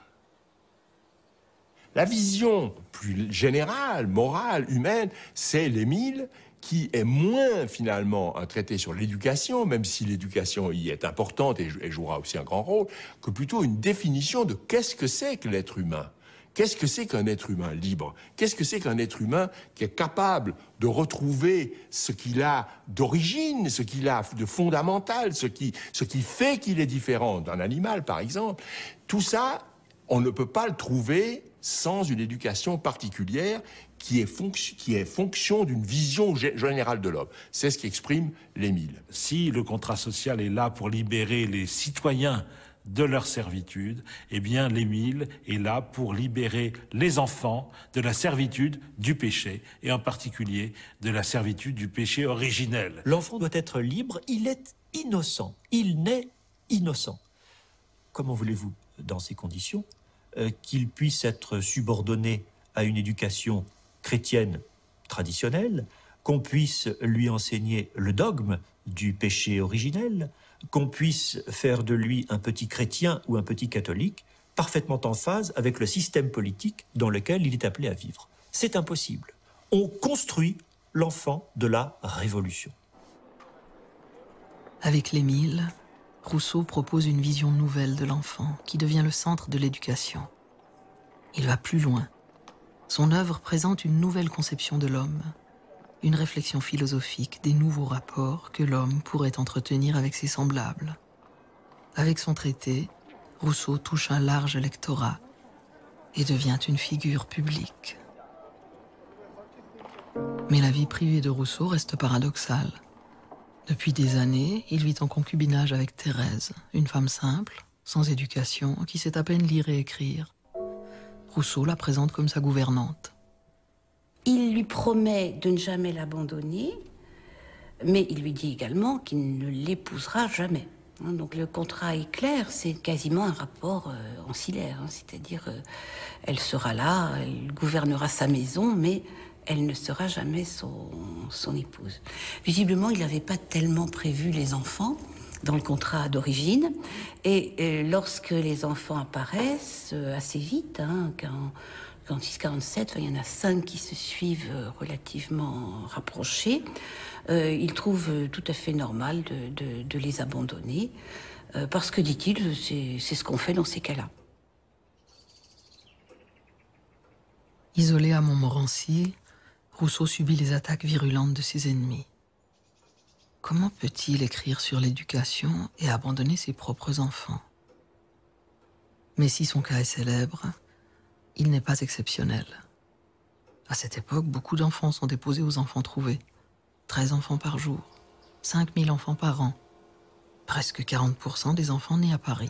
La vision plus générale, morale, humaine, c'est l'Émile, qui est moins finalement un traité sur l'éducation, même si l'éducation y est importante et jouera aussi un grand rôle, que plutôt une définition de qu'est-ce que c'est que l'être humain. Qu'est-ce que c'est qu'un être humain libre? Qu'est-ce que c'est qu'un être humain qui est capable de retrouver ce qu'il a d'origine, ce qu'il a de fondamental, ce qui fait qu'il est différent d'un animal, par exemple? Tout ça, on ne peut pas le trouver sans une éducation particulière qui est fonction d'une vision générale de l'homme. C'est ce qu'exprime l'Émile. Si le contrat social est là pour libérer les citoyens de leur servitude, eh bien l'Émile est là pour libérer les enfants de la servitude du péché, et en particulier de la servitude du péché originel. L'enfant doit être libre, il est innocent, il naît innocent. Comment voulez-vous, dans ces conditions, qu'il puisse être subordonné à une éducation chrétienne traditionnelle, qu'on puisse lui enseigner le dogme du péché originel, qu'on puisse faire de lui un petit chrétien ou un petit catholique, parfaitement en phase avec le système politique dans lequel il est appelé à vivre. C'est impossible. On construit l'enfant de la Révolution. Avec l'Émile, Rousseau propose une vision nouvelle de l'enfant qui devient le centre de l'éducation. Il va plus loin. Son œuvre présente une nouvelle conception de l'homme, une réflexion philosophique des nouveaux rapports que l'homme pourrait entretenir avec ses semblables. Avec son traité, Rousseau touche un large lectorat et devient une figure publique. Mais la vie privée de Rousseau reste paradoxale. Depuis des années, il vit en concubinage avec Thérèse, une femme simple, sans éducation, qui sait à peine lire et écrire. Rousseau la présente comme sa gouvernante. Il lui promet de ne jamais l'abandonner, mais il lui dit également qu'il ne l'épousera jamais. Donc le contrat est clair, c'est quasiment un rapport ancillaire, c'est-à-dire elle sera là, elle gouvernera sa maison, mais elle ne sera jamais son épouse. Visiblement, il n'avait pas tellement prévu les enfants dans le contrat d'origine, et lorsque les enfants apparaissent assez vite, en 46-47, il y en a 5 qui se suivent relativement rapprochés. Il trouve tout à fait normal de les abandonner, parce que, dit-il, c'est ce qu'on fait dans ces cas-là. Isolé à Montmorency, Rousseau subit les attaques virulentes de ses ennemis. Comment peut-il écrire sur l'éducation et abandonner ses propres enfants? Mais si son cas est célèbre, il n'est pas exceptionnel. À cette époque, beaucoup d'enfants sont déposés aux enfants trouvés. 13 enfants par jour, 5000 enfants par an. Presque 40% des enfants nés à Paris.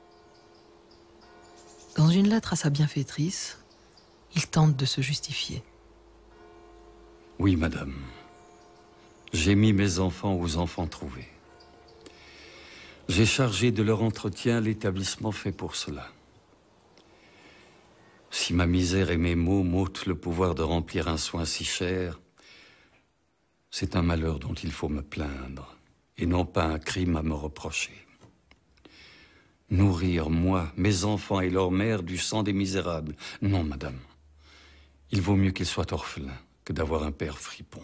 Dans une lettre à sa bienfaitrice, il tente de se justifier. Oui, madame. J'ai mis mes enfants aux enfants trouvés. J'ai chargé de leur entretien l'établissement fait pour cela. Si ma misère et mes maux m'ôtent le pouvoir de remplir un soin si cher, c'est un malheur dont il faut me plaindre, et non pas un crime à me reprocher. Nourrir, moi, mes enfants et leur mère du sang des misérables. Non, madame. Il vaut mieux qu'ils soient orphelins que d'avoir un père fripon.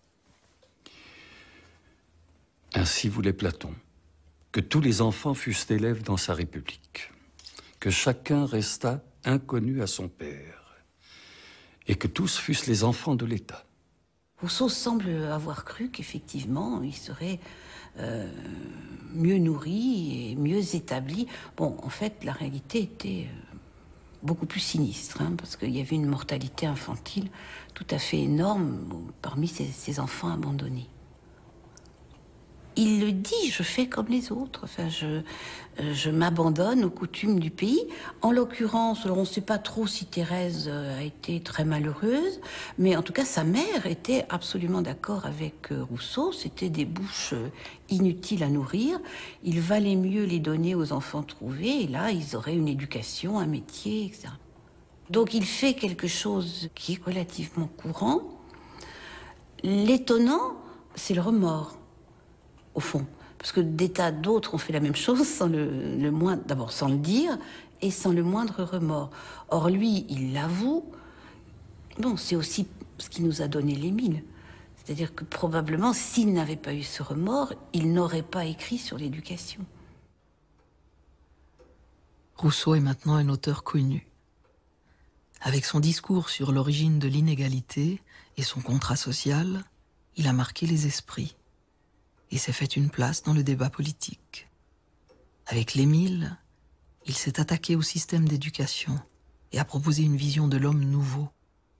Ainsi voulait Platon, que tous les enfants fussent élèves dans sa République, que chacun restât inconnu à son père, et que tous fussent les enfants de l'État. Rousseau semble avoir cru qu'effectivement, il serait mieux nourri et mieux établi. Bon, en fait, la réalité était beaucoup plus sinistre, parce qu'il y avait une mortalité infantile tout à fait énorme parmi ces enfants abandonnés. Il le dit, je fais comme les autres, enfin, je m'abandonne aux coutumes du pays. En l'occurrence, on ne sait pas trop si Thérèse a été très malheureuse, mais en tout cas, sa mère était absolument d'accord avec Rousseau. C'était des bouches inutiles à nourrir. Il valait mieux les donner aux enfants trouvés, et là, ils auraient une éducation, un métier, etc. Donc, il fait quelque chose qui est relativement courant. L'étonnant, c'est le remords. Au fond, parce que des tas d'autres ont fait la même chose sans d'abord sans le dire et sans le moindre remords. Or lui, il l'avoue. Bon, c'est aussi ce qui nous a donné l'Émile. C'est-à-dire que probablement, s'il n'avait pas eu ce remords, il n'aurait pas écrit sur l'éducation. Rousseau est maintenant un auteur connu. Avec son discours sur l'origine de l'inégalité et son contrat social, il a marqué les esprits et s'est fait une place dans le débat politique. Avec l'Émile, il s'est attaqué au système d'éducation et a proposé une vision de l'homme nouveau.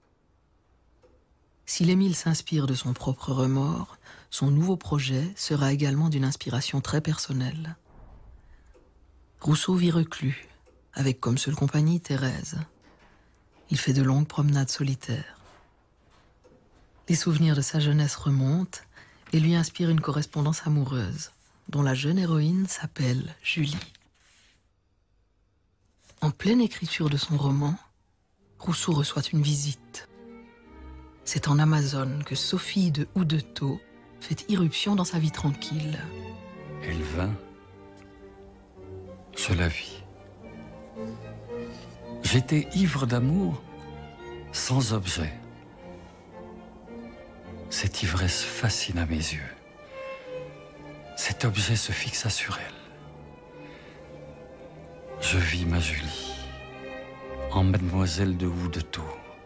Si l'Émile s'inspire de son propre remords, son nouveau projet sera également d'une inspiration très personnelle. Rousseau vit reclus, avec comme seule compagnie Thérèse. Il fait de longues promenades solitaires. Les souvenirs de sa jeunesse remontent et lui inspire une correspondance amoureuse, dont la jeune héroïne s'appelle Julie. En pleine écriture de son roman, Rousseau reçoit une visite. C'est en Amazone que Sophie de Houdetot fait irruption dans sa vie tranquille. Elle vint, je la vis. J'étais ivre d'amour, sans objet. Cette ivresse fascina mes yeux. Cet objet se fixa sur elle. Je vis ma Julie, en mademoiselle de Houdetot.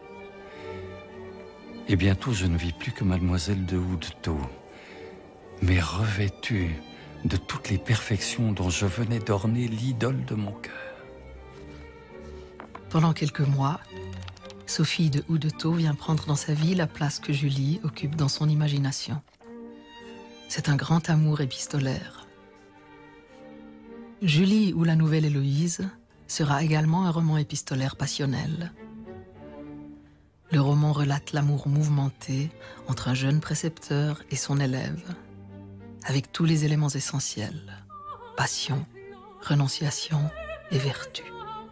Et bientôt je ne vis plus que mademoiselle de Houdetot, mais revêtue de toutes les perfections dont je venais d'orner l'idole de mon cœur. Pendant quelques mois, Sophie de Houdetot vient prendre dans sa vie la place que Julie occupe dans son imagination. C'est un grand amour épistolaire. Julie ou la Nouvelle Héloïse sera également un roman épistolaire passionnel. Le roman relate l'amour mouvementé entre un jeune précepteur et son élève, avec tous les éléments essentiels, passion, renonciation et vertu.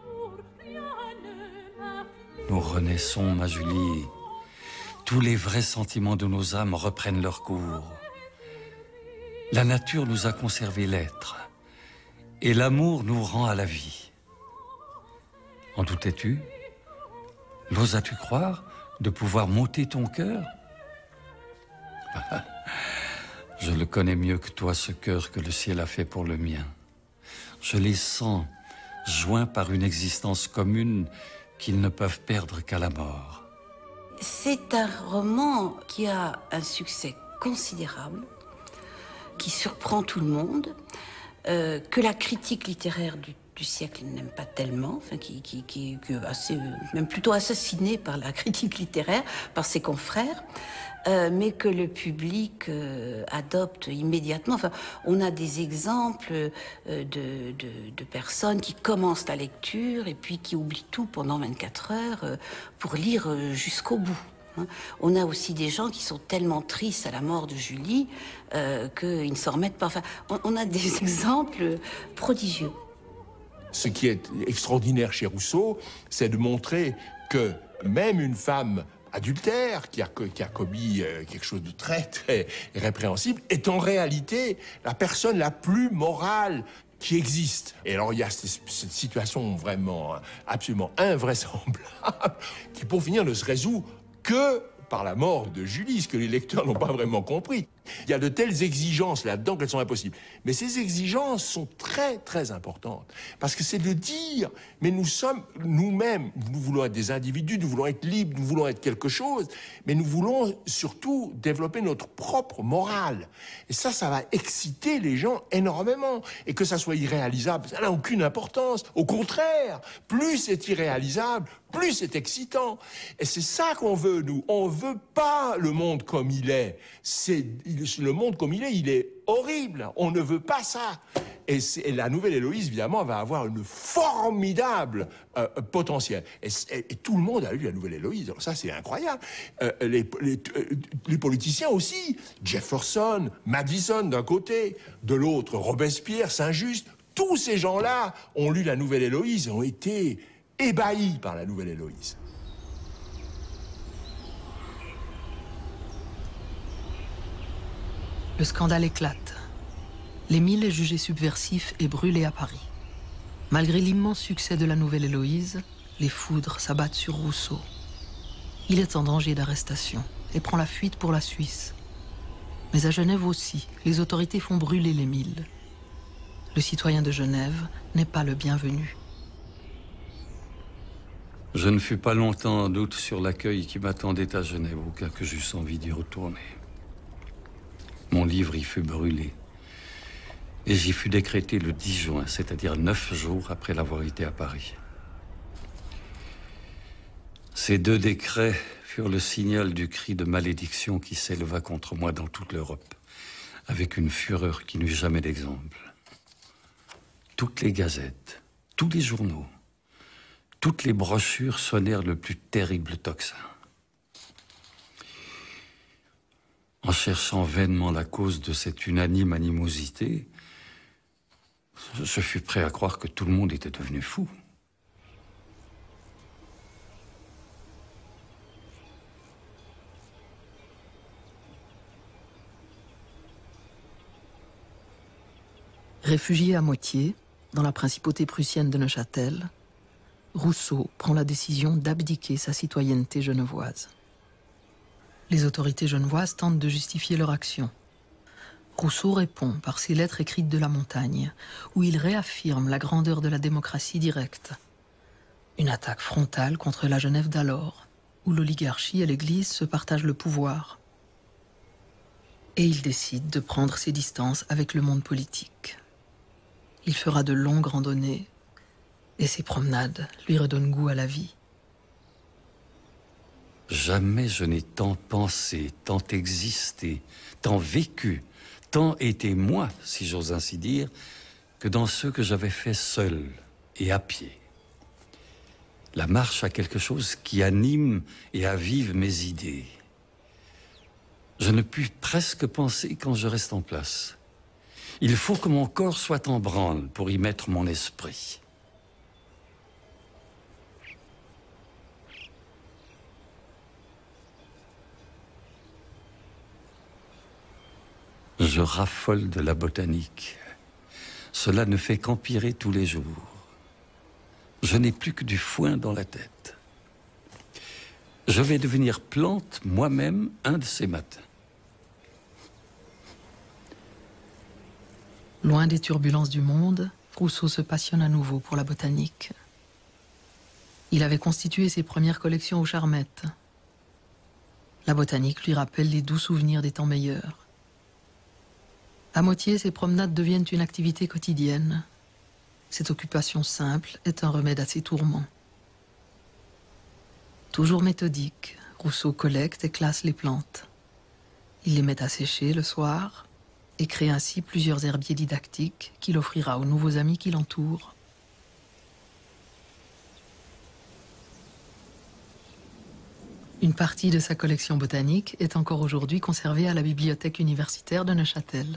Nous renaissons, ma Julie. Tous les vrais sentiments de nos âmes reprennent leur cours. La nature nous a conservé l'être, et l'amour nous rend à la vie. En doutais-tu? N'osas-tu croire de pouvoir m'ôter ton cœur? Je le connais mieux que toi, ce cœur que le ciel a fait pour le mien. Je les sens, joints par une existence commune qu'ils ne peuvent perdre qu'à la mort. C'est un roman qui a un succès considérable, qui surprend tout le monde, que la critique littéraire du siècle n'aime pas tellement, enfin, qui est assez, même plutôt assassiné par la critique littéraire, par ses confrères, mais que le public adopte immédiatement. Enfin, on a des exemples de personnes qui commencent la lecture et puis qui oublient tout pendant 24 heures pour lire jusqu'au bout. On a aussi des gens qui sont tellement tristes à la mort de Julie qu'ils ne s'en remettent pas. Enfin, on a des exemples prodigieux. Ce qui est extraordinaire chez Rousseau, c'est de montrer que même une femme adultère qui a commis quelque chose de très, très répréhensible est en réalité la personne la plus morale qui existe. Et alors, il y a cette situation vraiment absolument invraisemblable qui, pour finir, ne se résout que par la mort de Julie, ce que les lecteurs n'ont pas vraiment compris. Il y a de telles exigences là-dedans qu'elles sont impossibles. Mais ces exigences sont très, très importantes. Parce que c'est de dire, mais nous sommes nous-mêmes, nous voulons être des individus, nous voulons être libres, nous voulons être quelque chose, mais nous voulons surtout développer notre propre morale. Et ça va exciter les gens énormément. Et que ça soit irréalisable, ça n'a aucune importance. Au contraire, plus c'est irréalisable, plus c'est excitant. Et c'est ça qu'on veut, nous. On veut pas le monde comme il est. Le monde comme il est horrible. On ne veut pas ça. Et la Nouvelle Héloïse, évidemment, va avoir une formidable potentiel. Et tout le monde a lu la Nouvelle Héloïse. Alors ça, c'est incroyable. Les politiciens aussi. Jefferson, Madison d'un côté, de l'autre, Robespierre, Saint-Just. Tous ces gens-là ont lu la Nouvelle Héloïse et ont été ébahis par la Nouvelle Héloïse. Le scandale éclate. L'Émile est jugé subversif et brûlé à Paris. Malgré l'immense succès de la Nouvelle Héloïse, les foudres s'abattent sur Rousseau. Il est en danger d'arrestation et prend la fuite pour la Suisse. Mais à Genève aussi, les autorités font brûler l'Émile. Le citoyen de Genève n'est pas le bienvenu. Je ne fus pas longtemps en doute sur l'accueil qui m'attendait à Genève, au cas que j'eusse envie d'y retourner. Mon livre y fut brûlé. Et j'y fus décrété le 10 juin, c'est-à-dire 9 jours après l'avoir été à Paris. Ces 2 décrets furent le signal du cri de malédiction qui s'éleva contre moi dans toute l'Europe, avec une fureur qui n'eut jamais d'exemple. Toutes les gazettes, tous les journaux, toutes les brochures sonnèrent le plus terrible tocsin. En cherchant vainement la cause de cette unanime animosité, je fus prêt à croire que tout le monde était devenu fou. Réfugié à Moitié, dans la principauté prussienne de Neuchâtel, Rousseau prend la décision d'abdiquer sa citoyenneté genevoise. Les autorités genevoises tentent de justifier leur action. Rousseau répond par ses lettres écrites de la montagne, où il réaffirme la grandeur de la démocratie directe. Une attaque frontale contre la Genève d'alors, où l'oligarchie et l'Église se partagent le pouvoir. Et il décide de prendre ses distances avec le monde politique. Il fera de longues randonnées, et ses promenades lui redonnent goût à la vie. Jamais je n'ai tant pensé, tant existé, tant vécu, tant été moi, si j'ose ainsi dire, que dans ceux que j'avais faits seul et à pied. La marche a quelque chose qui anime et avive mes idées. Je ne puis presque penser quand je reste en place. Il faut que mon corps soit en branle pour y mettre mon esprit. Je raffole de la botanique. Cela ne fait qu'empirer tous les jours. Je n'ai plus que du foin dans la tête. Je vais devenir plante moi-même un de ces matins. Loin des turbulences du monde, Rousseau se passionne à nouveau pour la botanique. Il avait constitué ses premières collections aux Charmettes. La botanique lui rappelle les doux souvenirs des temps meilleurs. À Motier, ses promenades deviennent une activité quotidienne. Cette occupation simple est un remède à ses tourments. Toujours méthodique, Rousseau collecte et classe les plantes. Il les met à sécher le soir et crée ainsi plusieurs herbiers didactiques qu'il offrira aux nouveaux amis qui l'entourent. Une partie de sa collection botanique est encore aujourd'hui conservée à la bibliothèque universitaire de Neuchâtel.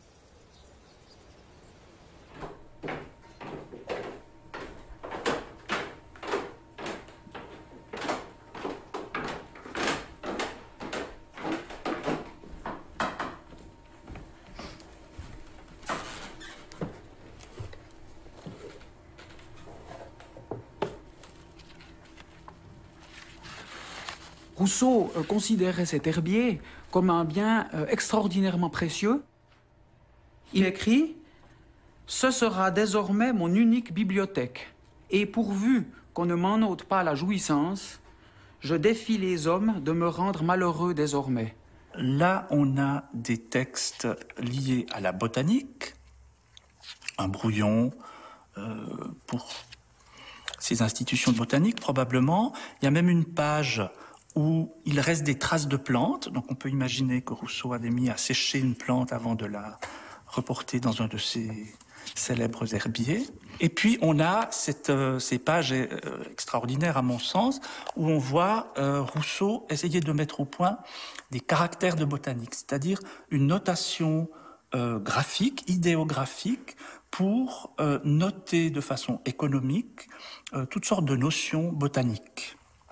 Rousseau considérait cet herbier comme un bien extraordinairement précieux. Il écrit « Ce sera désormais mon unique bibliothèque, et pourvu qu'on ne m'en ôte pas la jouissance, je défie les hommes de me rendre malheureux désormais. » Là, on a des textes liés à la botanique, un brouillon pour ces institutions de botanique, probablement. Il y a même une page où il reste des traces de plantes. Donc on peut imaginer que Rousseau avait mis à sécher une plante avant de la reporter dans un de ses célèbres herbiers. Et puis on a ces pages extraordinaires à mon sens, où on voit Rousseau essayer de mettre au point des caractères de botanique, c'est-à-dire une notation graphique, idéographique, pour noter de façon économique toutes sortes de notions botaniques.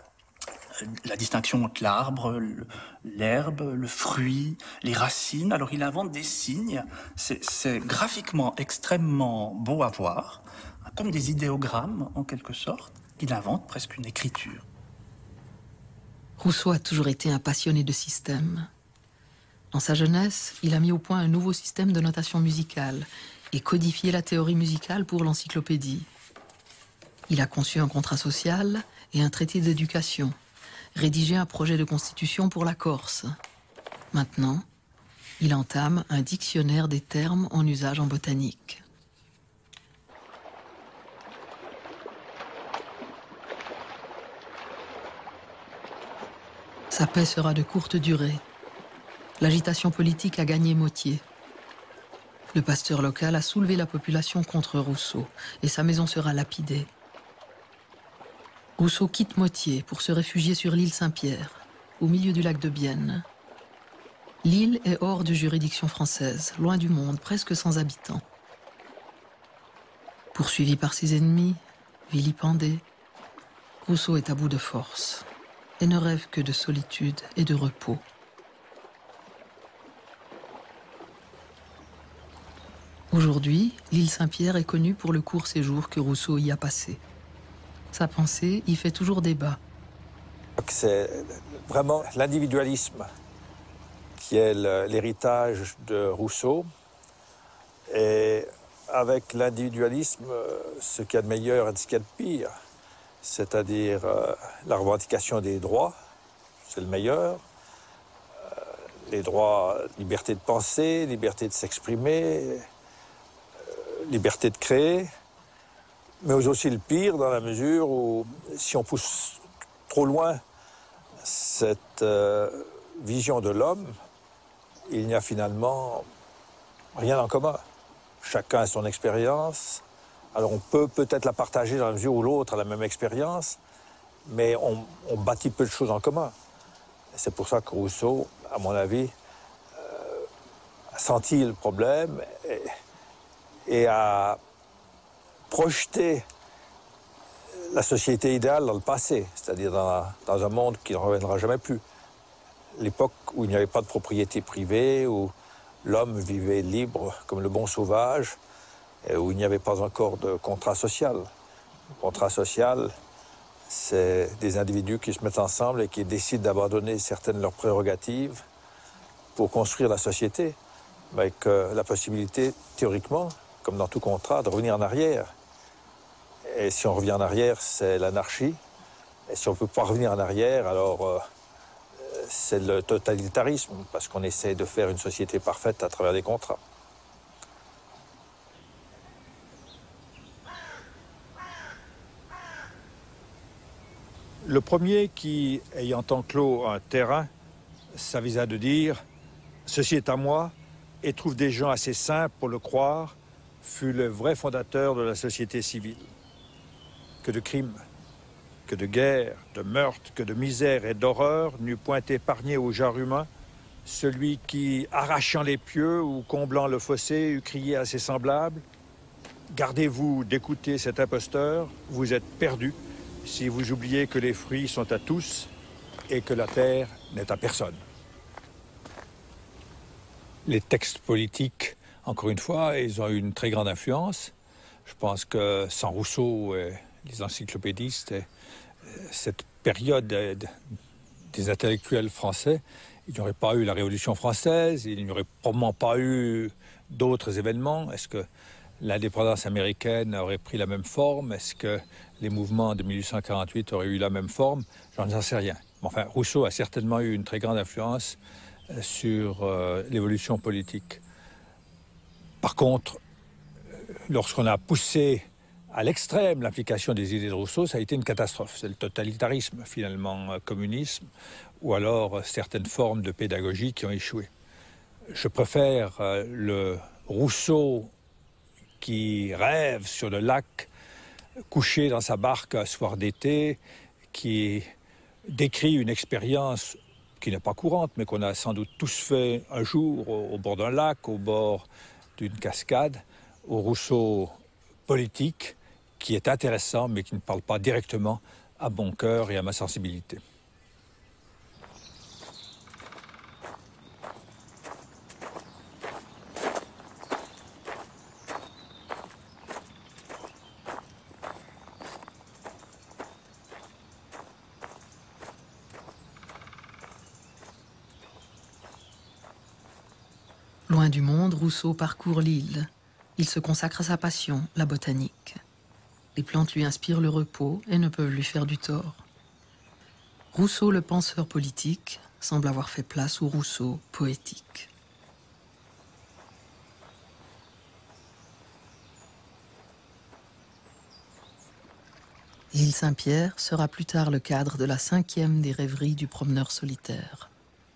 La distinction entre l'arbre, l'herbe, le fruit, les racines. Alors il invente des signes, c'est graphiquement extrêmement beau à voir, comme des idéogrammes en quelque sorte. Il invente presque une écriture. Rousseau a toujours été un passionné de système. Dans sa jeunesse, il a mis au point un nouveau système de notation musicale et codifié la théorie musicale pour l'encyclopédie. Il a conçu un contrat social et un traité d'éducation, rédigé un projet de constitution pour la Corse. Maintenant, il entame un dictionnaire des termes en usage en botanique. Sa paix sera de courte durée. L'agitation politique a gagné Motier. Le pasteur local a soulevé la population contre Rousseau et sa maison sera lapidée. Rousseau quitte Motier pour se réfugier sur l'île Saint-Pierre, au milieu du lac de Bienne. L'île est hors de juridiction française, loin du monde, presque sans habitants. Poursuivi par ses ennemis, vilipendé, Rousseau est à bout de force et ne rêve que de solitude et de repos. Aujourd'hui, l'île Saint-Pierre est connue pour le court séjour que Rousseau y a passé. Sa pensée y fait toujours débat. C'est vraiment l'individualisme qui est l'héritage de Rousseau. Et avec l'individualisme, ce qu'il y a de meilleur et ce qu'il y a de pire, c'est-à-dire la revendication des droits, c'est le meilleur. Les droits, liberté de penser, liberté de s'exprimer, liberté de créer. Mais aussi le pire dans la mesure où, si on pousse trop loin cette vision de l'homme, il n'y a finalement rien en commun. Chacun a son expérience. Alors on peut peut-être la partager dans la mesure où l'autre a la même expérience, mais on bâtit peu de choses en commun. C'est pour ça que Rousseau, à mon avis, a senti le problème et a projeté la société idéale dans le passé, c'est-à-dire dans un monde qui ne reviendra jamais plus. L'époque où il n'y avait pas de propriété privée, où l'homme vivait libre comme le bon sauvage, et où il n'y avait pas encore de contrat social. Le contrat social, c'est des individus qui se mettent ensemble et qui décident d'abandonner certaines de leurs prérogatives pour construire la société, avec la possibilité, théoriquement, comme dans tout contrat, de revenir en arrière. Et si on revient en arrière, c'est l'anarchie. Et si on ne peut pas revenir en arrière, alors c'est le totalitarisme, parce qu'on essaie de faire une société parfaite à travers des contrats. Le premier qui, ayant enclos un terrain, s'avisa de dire « Ceci est à moi » et trouve des gens assez simples pour le croire, fut le vrai fondateur de la société civile. Que de crimes, que de guerres, de meurtres, que de misère et d'horreur n'eût point épargné au genre humain celui qui, arrachant les pieux ou comblant le fossé, eût crié à ses semblables « Gardez-vous d'écouter cet imposteur, vous êtes perdus si vous oubliez que les fruits sont à tous et que la terre n'est à personne. » Les textes politiques, encore une fois, ils ont eu une très grande influence. Je pense que sans Rousseau et les encyclopédistes, cette période des intellectuels français, il n'y aurait pas eu la Révolution française, il n'y aurait probablement pas eu d'autres événements. Est-ce que l'indépendance américaine aurait pris la même forme? Est-ce que les mouvements de 1848 auraient eu la même forme? J'en sais rien. Enfin, Rousseau a certainement eu une très grande influence sur l'évolution politique. Par contre, lorsqu'on a poussé à l'extrême l'application des idées de Rousseau, ça a été une catastrophe. C'est le totalitarisme, finalement, communisme, ou alors certaines formes de pédagogie qui ont échoué. Je préfère le Rousseau qui rêve sur le lac, couché dans sa barque un soir d'été, qui décrit une expérience qui n'est pas courante, mais qu'on a sans doute tous fait un jour au bord d'un lac, au bord d'une cascade, au Rousseau politique, qui est intéressant, mais qui ne parle pas directement à mon cœur et à ma sensibilité. Loin du monde, Rousseau parcourt l'île. Il se consacre à sa passion, la botanique. Les plantes lui inspirent le repos et ne peuvent lui faire du tort. Rousseau, le penseur politique, semble avoir fait place au Rousseau poétique. L'île Saint-Pierre sera plus tard le cadre de la 5e des rêveries du promeneur solitaire.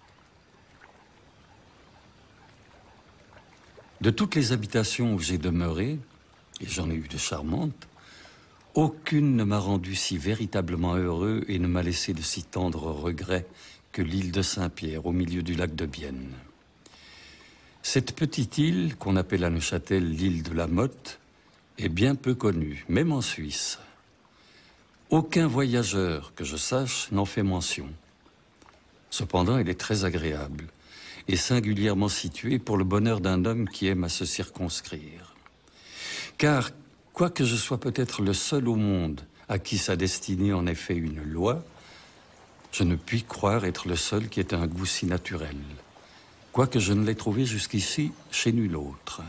De toutes les habitations où j'ai demeuré, et j'en ai eu de charmantes, aucune ne m'a rendu si véritablement heureux et ne m'a laissé de si tendres regrets que l'île de Saint-Pierre, au milieu du lac de Bienne. Cette petite île, qu'on appelle à Neuchâtel l'île de la Motte, est bien peu connue, même en Suisse. Aucun voyageur, que je sache, n'en fait mention. Cependant, elle est très agréable et singulièrement située pour le bonheur d'un homme qui aime à se circonscrire. Car, quoique je sois peut-être le seul au monde à qui sa destinée en ait fait une loi, je ne puis croire être le seul qui ait un goût si naturel, quoique je ne l'ai trouvé jusqu'ici chez nul autre.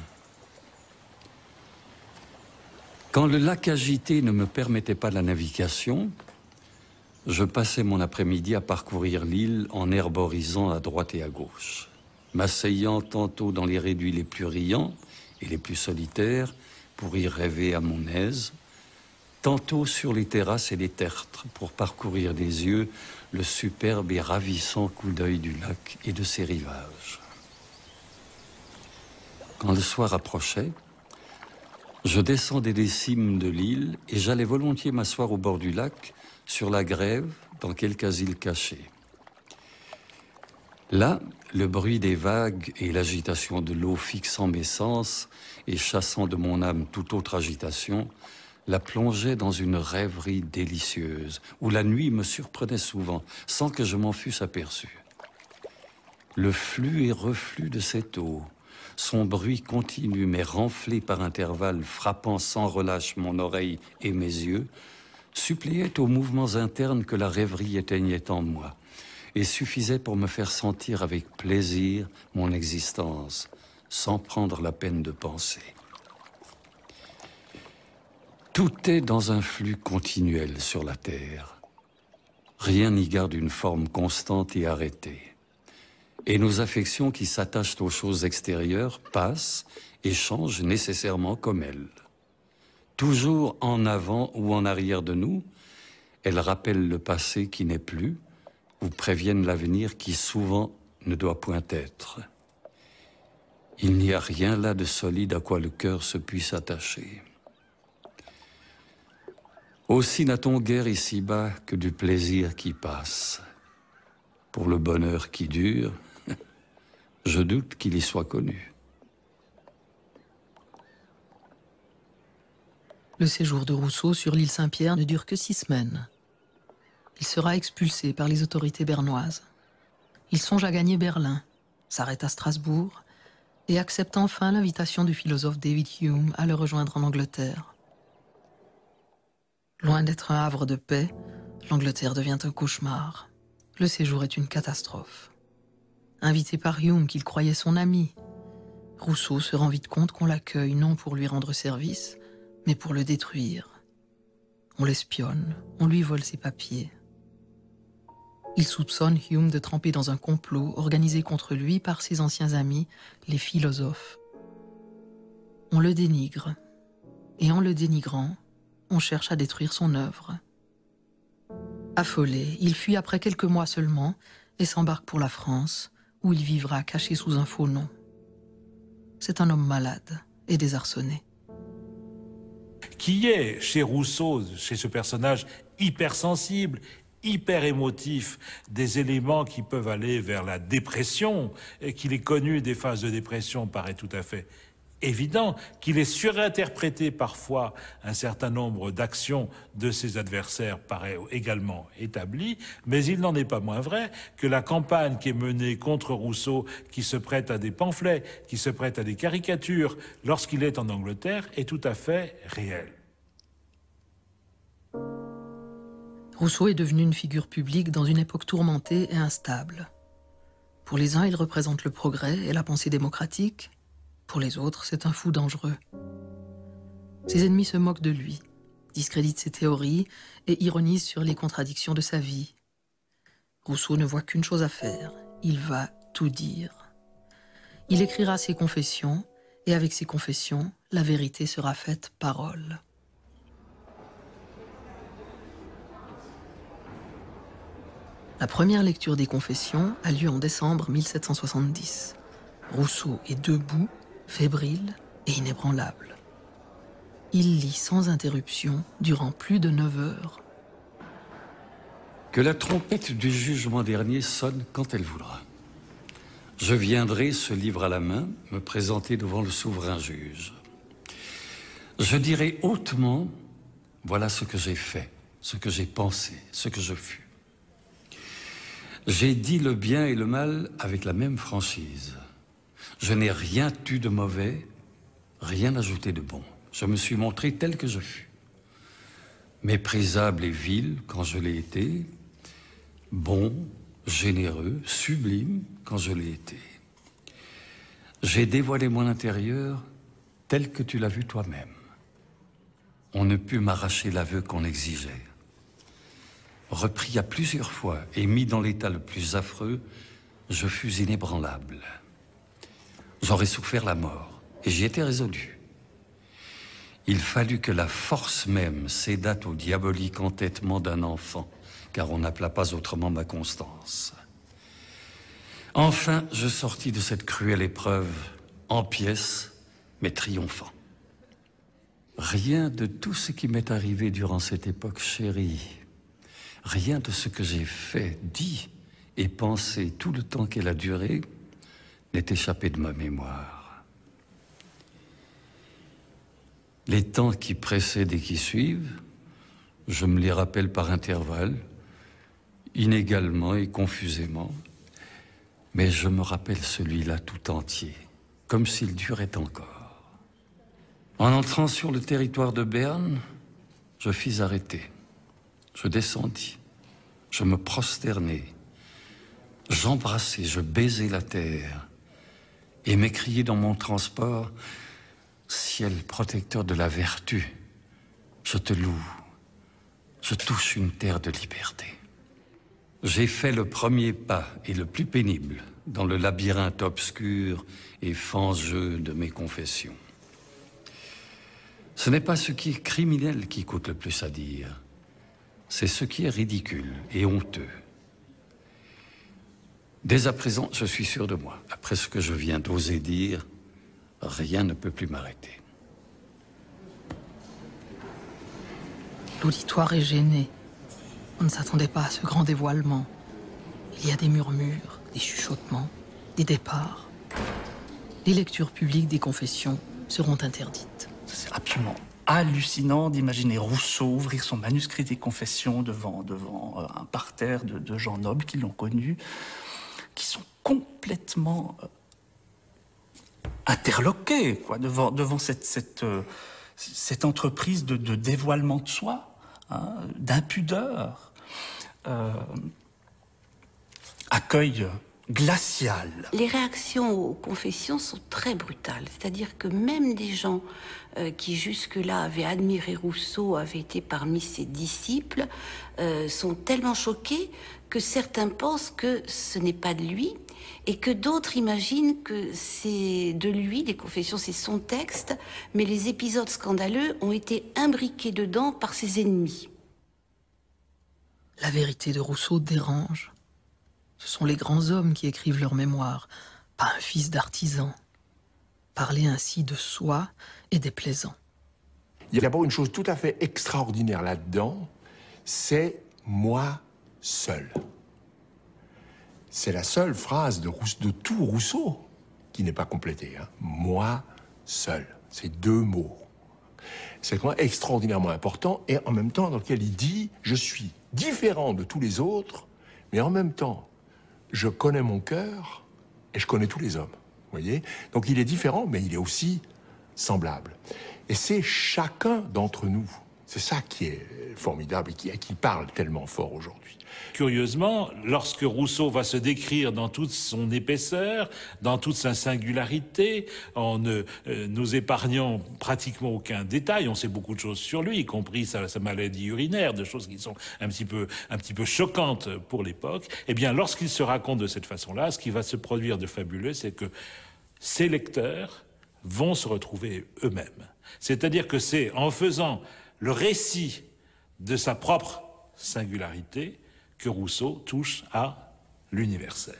Quand le lac agité ne me permettait pas la navigation, je passais mon après-midi à parcourir l'île en herborisant à droite et à gauche, m'asseyant tantôt dans les réduits les plus riants et les plus solitaires pour y rêver à mon aise, tantôt sur les terrasses et les tertres pour parcourir des yeux le superbe et ravissant coup d'œil du lac et de ses rivages. Quand le soir approchait, je descendais des cimes de l'île et j'allais volontiers m'asseoir au bord du lac, sur la grève, dans quelque asile caché. Là, le bruit des vagues et l'agitation de l'eau fixant mes sens et chassant de mon âme toute autre agitation, la plongeait dans une rêverie délicieuse, où la nuit me surprenait souvent, sans que je m'en fusse aperçu. Le flux et reflux de cette eau, son bruit continu mais renflé par intervalles, frappant sans relâche mon oreille et mes yeux, suppléait aux mouvements internes que la rêverie éteignait en moi, et suffisait pour me faire sentir avec plaisir mon existence, sans prendre la peine de penser. Tout est dans un flux continuel sur la terre. Rien n'y garde une forme constante et arrêtée. Et nos affections qui s'attachent aux choses extérieures passent et changent nécessairement comme elles. Toujours en avant ou en arrière de nous, elles rappellent le passé qui n'est plus, ou préviennent l'avenir qui souvent ne doit point être. Il n'y a rien là de solide à quoi le cœur se puisse attacher. Aussi n'a-t-on guère ici-bas que du plaisir qui passe. Pour le bonheur qui dure, je doute qu'il y soit connu. Le séjour de Rousseau sur l'île Saint-Pierre ne dure que 6 semaines. Il sera expulsé par les autorités bernoises. Il songe à gagner Berlin, s'arrête à Strasbourg et accepte enfin l'invitation du philosophe David Hume à le rejoindre en Angleterre. Loin d'être un havre de paix, l'Angleterre devient un cauchemar. Le séjour est une catastrophe. Invité par Hume, qu'il croyait son ami, Rousseau se rend vite compte qu'on l'accueille non pour lui rendre service, mais pour le détruire. On l'espionne, on lui vole ses papiers. Il soupçonne Hume de tremper dans un complot organisé contre lui par ses anciens amis, les philosophes. On le dénigre, et en le dénigrant, on cherche à détruire son œuvre. Affolé, il fuit après quelques mois seulement et s'embarque pour la France, où il vivra caché sous un faux nom. C'est un homme malade et désarçonné. Qui est, chez Rousseau, chez ce personnage hypersensible, hyper émotif, des éléments qui peuvent aller vers la dépression, et qu'il est connu des phases de dépression paraît tout à fait évident, qu'il est surinterprété parfois un certain nombre d'actions de ses adversaires paraît également établi, mais il n'en est pas moins vrai que la campagne qui est menée contre Rousseau, qui se prête à des pamphlets, qui se prête à des caricatures lorsqu'il est en Angleterre, est tout à fait réelle. Rousseau est devenu une figure publique dans une époque tourmentée et instable. Pour les uns, il représente le progrès et la pensée démocratique. Pour les autres, c'est un fou dangereux. Ses ennemis se moquent de lui, discréditent ses théories et ironisent sur les contradictions de sa vie. Rousseau ne voit qu'une chose à faire, il va tout dire. Il écrira ses confessions, et avec ses confessions, la vérité sera faite parole. La première lecture des confessions a lieu en décembre 1770. Rousseau est debout, fébrile et inébranlable. Il lit sans interruption durant plus de 9 heures. Que la trompette du jugement dernier sonne quand elle voudra. Je viendrai, ce livre à la main, me présenter devant le souverain juge. Je dirai hautement, voilà ce que j'ai fait, ce que j'ai pensé, ce que je fus. J'ai dit le bien et le mal avec la même franchise. Je n'ai rien tu de mauvais, rien ajouté de bon. Je me suis montré tel que je fus. Méprisable et vil quand je l'ai été, bon, généreux, sublime quand je l'ai été. J'ai dévoilé mon intérieur tel que tu l'as vu toi-même. On ne put m'arracher l'aveu qu'on exigeait. Repris à plusieurs fois et mis dans l'état le plus affreux, je fus inébranlable. J'aurais souffert la mort, et j'y étais résolu. Il fallut que la force même cédât au diabolique entêtement d'un enfant, car on n'appela pas autrement ma constance. Enfin, je sortis de cette cruelle épreuve en pièces, mais triomphant. Rien de tout ce qui m'est arrivé durant cette époque chérie, rien de ce que j'ai fait, dit et pensé tout le temps qu'elle a duré n'est échappé de ma mémoire. Les temps qui précèdent et qui suivent, je me les rappelle par intervalles, inégalement et confusément, mais je me rappelle celui-là tout entier, comme s'il durait encore. En entrant sur le territoire de Berne, je fis arrêter. Je descendis, je me prosternai, j'embrassai, je baisai la terre et m'écriai dans mon transport « Ciel protecteur de la vertu, je te loue, je touche une terre de liberté. » J'ai fait le premier pas et le plus pénible dans le labyrinthe obscur et fangeux de mes confessions. Ce n'est pas ce qui est criminel qui coûte le plus à dire, c'est ce qui est ridicule et honteux. Dès à présent, je suis sûr de moi. Après ce que je viens d'oser dire, rien ne peut plus m'arrêter. L'auditoire est gêné. On ne s'attendait pas à ce grand dévoilement. Il y a des murmures, des chuchotements, des départs. Les lectures publiques des confessions seront interdites. C'est absolument hallucinant d'imaginer Rousseau ouvrir son manuscrit des confessions devant un parterre de gens nobles qui l'ont connu, qui sont complètement interloqués quoi, devant cette entreprise de dévoilement de soi, hein, d'impudeur, accueil glacial. Les réactions aux confessions sont très brutales. C'est-à-dire que même des gens qui jusque-là avaient admiré Rousseau, avaient été parmi ses disciples, sont tellement choqués que certains pensent que ce n'est pas de lui et que d'autres imaginent que c'est de lui, les confessions, c'est son texte, mais les épisodes scandaleux ont été imbriqués dedans par ses ennemis. La vérité de Rousseau dérange. Ce sont les grands hommes qui écrivent leurs mémoires, pas un fils d'artisan. Parler ainsi de soi est déplaisant. Il y a d'abord une chose tout à fait extraordinaire là-dedans, c'est « moi seul ». C'est la seule phrase de tout Rousseau qui n'est pas complétée. Hein. « Moi seul », c'est 2 mots. C'est quand même extraordinairement important et en même temps dans lequel il dit « je suis différent de tous les autres, mais en même temps, je connais mon cœur et je connais tous les hommes. » Vous voyez? Donc il est différent, mais il est aussi semblable. Et c'est chacun d'entre nous. C'est ça qui est formidable et qui parle tellement fort aujourd'hui. Curieusement, lorsque Rousseau va se décrire dans toute son épaisseur, dans toute sa singularité, en ne nous épargnant pratiquement aucun détail, on sait beaucoup de choses sur lui, y compris sa maladie urinaire, de choses qui sont un petit peu choquantes pour l'époque, eh bien, lorsqu'il se raconte de cette façon-là, ce qui va se produire de fabuleux, c'est que ses lecteurs vont se retrouver eux-mêmes. C'est-à-dire que c'est en faisant le récit de sa propre singularité que Rousseau touche à l'universel.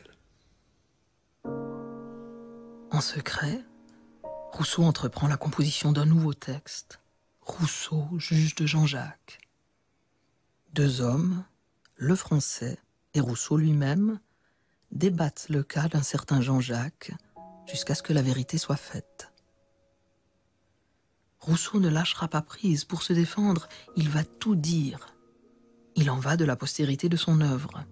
En secret, Rousseau entreprend la composition d'un nouveau texte. Rousseau, juge de Jean-Jacques. 2 hommes, le Français et Rousseau lui-même, débattent le cas d'un certain Jean-Jacques jusqu'à ce que la vérité soit faite. Rousseau ne lâchera pas prise. Pour se défendre, il va tout dire. Il en va de la postérité de son œuvre.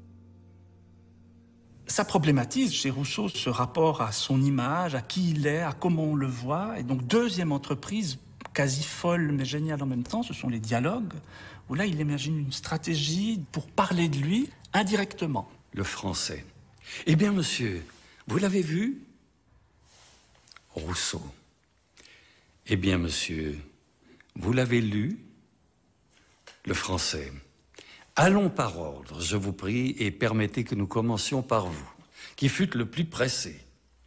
Ça problématise chez Rousseau ce rapport à son image, à qui il est, à comment on le voit. Et donc, deuxième entreprise, quasi folle mais géniale en même temps, ce sont les dialogues, où là, il imagine une stratégie pour parler de lui indirectement. Le Français. Eh bien, monsieur, vous l'avez vu? Rousseau. Eh bien, monsieur, vous l'avez lu? Le Français. Allons par ordre, je vous prie, et permettez que nous commencions par vous, qui fûtes le plus pressé.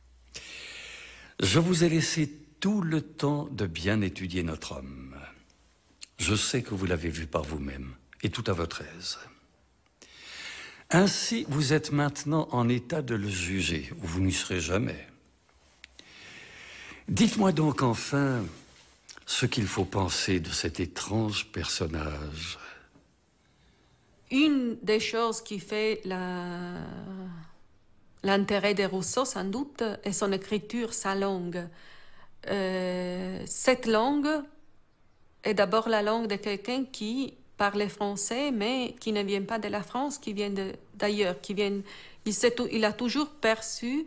Je vous ai laissé tout le temps de bien étudier notre homme. Je sais que vous l'avez vu par vous-même, et tout à votre aise. Ainsi, vous êtes maintenant en état de le juger, ou vous n'y serez jamais. Dites-moi donc enfin ce qu'il faut penser de cet étrange personnage. Une des choses qui fait l'intérêt de Rousseau, sans doute, est son écriture, sa langue. Cette langue est d'abord la langue de quelqu'un qui parle français, mais qui ne vient pas de la France, qui vient d'ailleurs. Il a toujours perçu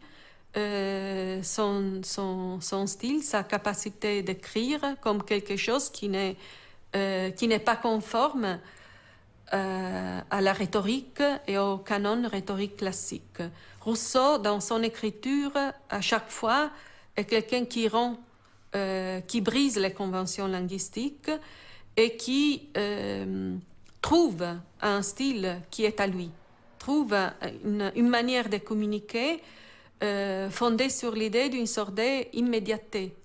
son style, sa capacité d'écrire comme quelque chose qui n'est pas conforme à la rhétorique et au canon rhétorique classique. Rousseau, dans son écriture, à chaque fois, est quelqu'un qui brise les conventions linguistiques et qui trouve un style qui est à lui, trouve une manière de communiquer fondée sur l'idée d'une sorte d'immédiateté,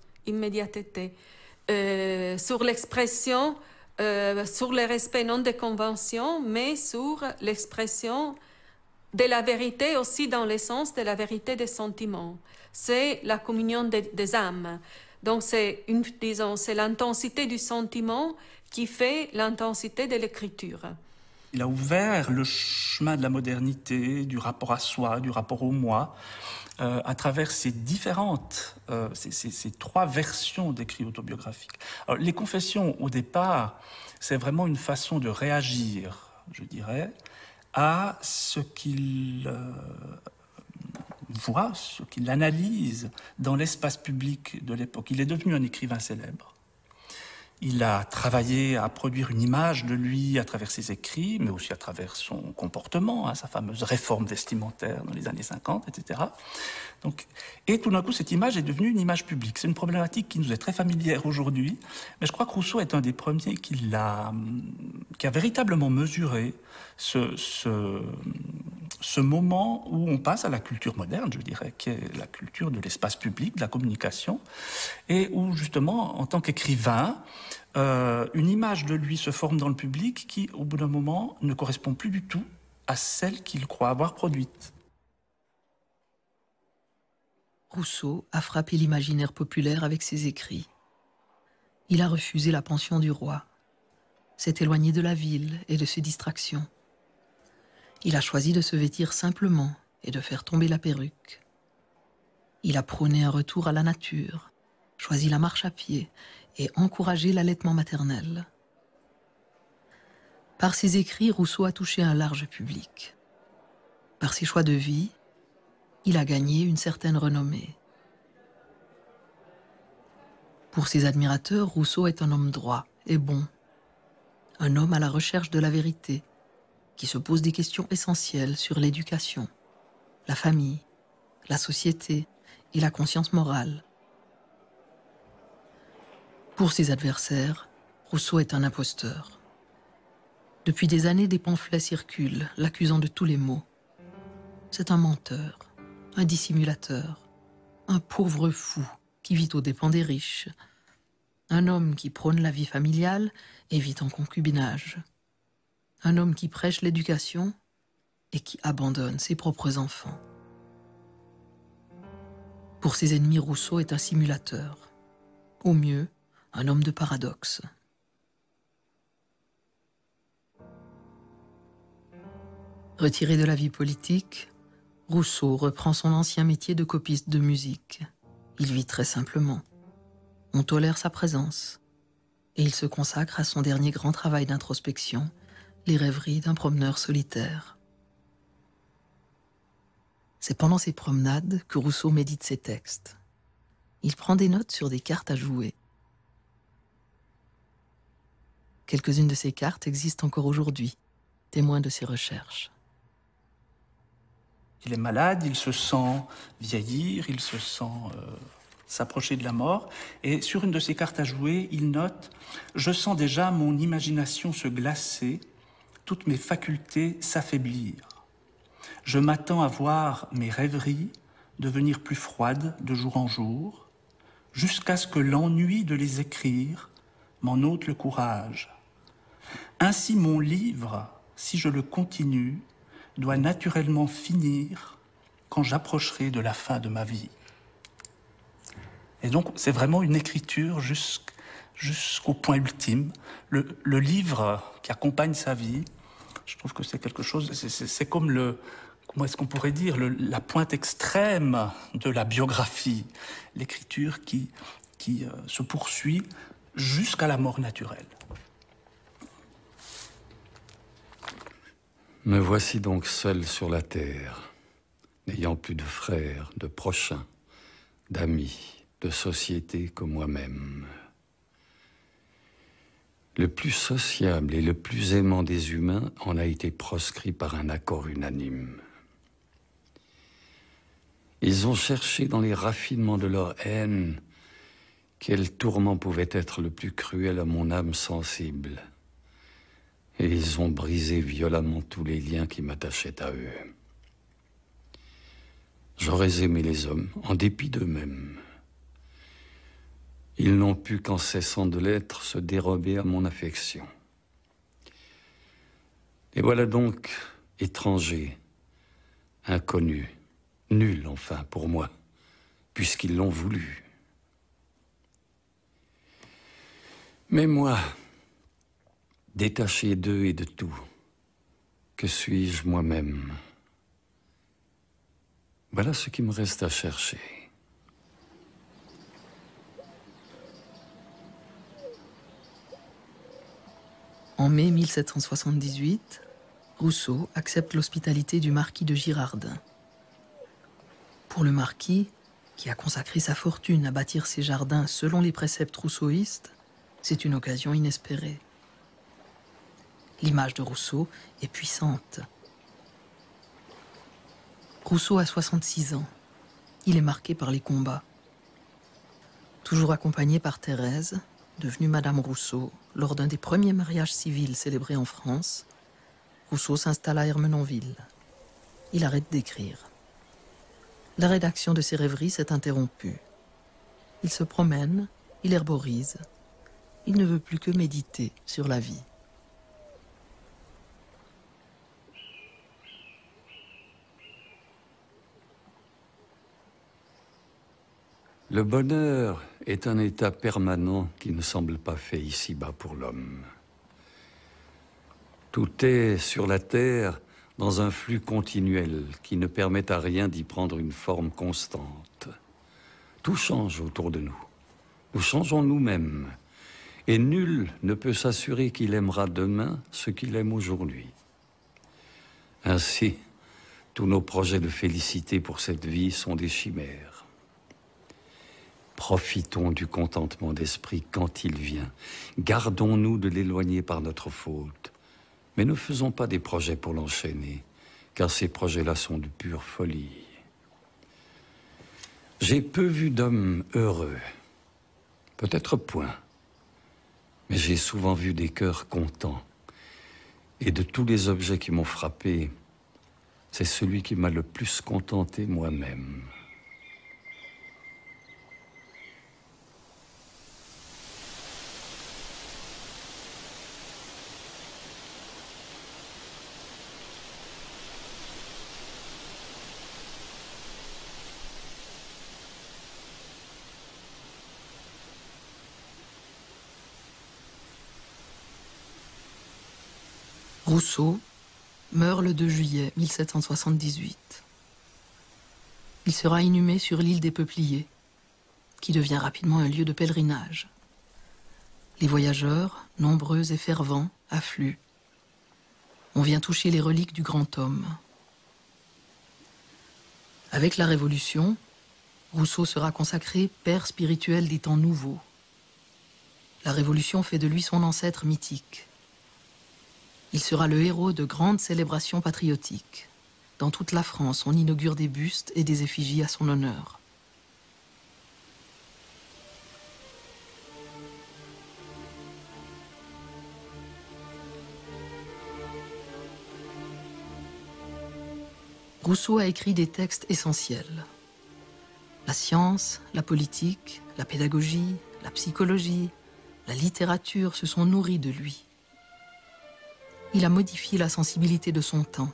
sur l'expression, sur le respect non des conventions, mais sur l'expression de la vérité aussi dans le sens de la vérité des sentiments. C'est la communion des âmes. Donc c'est l'intensité du sentiment qui fait l'intensité de l'écriture. Il a ouvert le chemin de la modernité, du rapport à soi, du rapport au moi, à travers ces différentes, ces trois versions d'écrits autobiographiques. Alors, les confessions, au départ, c'est vraiment une façon de réagir, je dirais, à ce qu'il voit, ce qu'il analyse dans l'espace public de l'époque. Il est devenu un écrivain célèbre. Il a travaillé à produire une image de lui à travers ses écrits, mais aussi à travers son comportement, sa fameuse réforme vestimentaire dans les années 50, etc. Donc, et tout d'un coup, cette image est devenue une image publique. C'est une problématique qui nous est très familière aujourd'hui, mais je crois que Rousseau est un des premiers qui a véritablement mesuré ce moment où on passe à la culture moderne, je dirais, qui est la culture de l'espace public, de la communication, et où justement, en tant qu'écrivain, une image de lui se forme dans le public qui, au bout d'un moment, ne correspond plus du tout à celle qu'il croit avoir produite. Rousseau a frappé l'imaginaire populaire avec ses écrits. Il a refusé la pension du roi, s'est éloigné de la ville et de ses distractions. Il a choisi de se vêtir simplement et de faire tomber la perruque. Il a prôné un retour à la nature, choisi la marche à pied et encouragé l'allaitement maternel. Par ses écrits, Rousseau a touché un large public. Par ses choix de vie, il a gagné une certaine renommée. Pour ses admirateurs, Rousseau est un homme droit et bon, un homme à la recherche de la vérité, qui se pose des questions essentielles sur l'éducation, la famille, la société et la conscience morale. Pour ses adversaires, Rousseau est un imposteur. Depuis des années, des pamphlets circulent, l'accusant de tous les maux. C'est un menteur, un dissimulateur, un pauvre fou qui vit aux dépens des riches, un homme qui prône la vie familiale et vit en concubinage, un homme qui prêche l'éducation et qui abandonne ses propres enfants. Pour ses ennemis, Rousseau est un simulateur, au mieux, un homme de paradoxe. Retiré de la vie politique, Rousseau reprend son ancien métier de copiste de musique. Il vit très simplement. On tolère sa présence. Et il se consacre à son dernier grand travail d'introspection, les rêveries d'un promeneur solitaire. C'est pendant ces promenades que Rousseau médite ses textes. Il prend des notes sur des cartes à jouer. Quelques-unes de ces cartes existent encore aujourd'hui, témoins de ses recherches. Il est malade, il se sent vieillir, il se sent s'approcher de la mort. Et sur une de ses cartes à jouer, il note « Je sens déjà mon imagination se glacer, toutes mes facultés s'affaiblir. Je m'attends à voir mes rêveries devenir plus froides de jour en jour, jusqu'à ce que l'ennui de les écrire m'en ôte le courage. Ainsi mon livre, si je le continue, doit naturellement finir quand j'approcherai de la fin de ma vie. » Et donc, c'est vraiment une écriture jusqu'au point ultime. Le livre qui accompagne sa vie, je trouve que c'est quelque chose, c'est comme comment est-ce qu'on pourrait dire, la pointe extrême de la biographie. L'écriture qui se poursuit jusqu'à la mort naturelle. Me voici donc seul sur la terre, n'ayant plus de frères, de prochains, d'amis, de société que moi-même. Le plus sociable et le plus aimant des humains en a été proscrit par un accord unanime. Ils ont cherché dans les raffinements de leur haine quel tourment pouvait être le plus cruel à mon âme sensible. Et ils ont brisé violemment tous les liens qui m'attachaient à eux. J'aurais aimé les hommes, en dépit d'eux-mêmes. Ils n'ont pu, qu'en cessant de l'être, se dérober à mon affection. Et voilà donc, étrangers, inconnus, nuls enfin pour moi, puisqu'ils l'ont voulu. Mais moi, détaché d'eux et de tout, que suis-je moi-même? Voilà ce qui me reste à chercher. En mai 1778, Rousseau accepte l'hospitalité du marquis de Girardin. Pour le marquis, qui a consacré sa fortune à bâtir ses jardins selon les préceptes rousseauistes, c'est une occasion inespérée. L'image de Rousseau est puissante. Rousseau a 66 ans. Il est marqué par les combats. Toujours accompagné par Thérèse, devenue Madame Rousseau, lors d'un des premiers mariages civils célébrés en France, Rousseau s'installe à Ermenonville. Il arrête d'écrire. La rédaction de ses rêveries s'est interrompue. Il se promène, il herborise. Il ne veut plus que méditer sur la vie. Le bonheur est un état permanent qui ne semble pas fait ici-bas pour l'homme. Tout est, sur la terre, dans un flux continuel qui ne permet à rien d'y prendre une forme constante. Tout change autour de nous. Nous changeons nous-mêmes. Et nul ne peut s'assurer qu'il aimera demain ce qu'il aime aujourd'hui. Ainsi, tous nos projets de félicité pour cette vie sont des chimères. Profitons du contentement d'esprit quand il vient. Gardons-nous de l'éloigner par notre faute. Mais ne faisons pas des projets pour l'enchaîner, car ces projets-là sont de pure folie. J'ai peu vu d'hommes heureux. Peut-être point. Mais j'ai souvent vu des cœurs contents. Et de tous les objets qui m'ont frappé, c'est celui qui m'a le plus contenté moi-même. Rousseau meurt le 2 juillet 1778. Il sera inhumé sur l'île des Peupliers, qui devient rapidement un lieu de pèlerinage. Les voyageurs, nombreux et fervents, affluent. On vient toucher les reliques du grand homme. Avec la Révolution, Rousseau sera consacré père spirituel des temps nouveaux. La Révolution fait de lui son ancêtre mythique. Il sera le héros de grandes célébrations patriotiques. Dans toute la France, on inaugure des bustes et des effigies à son honneur. Rousseau a écrit des textes essentiels. La science, la politique, la pédagogie, la psychologie, la littérature se sont nourris de lui. Il a modifié la sensibilité de son temps,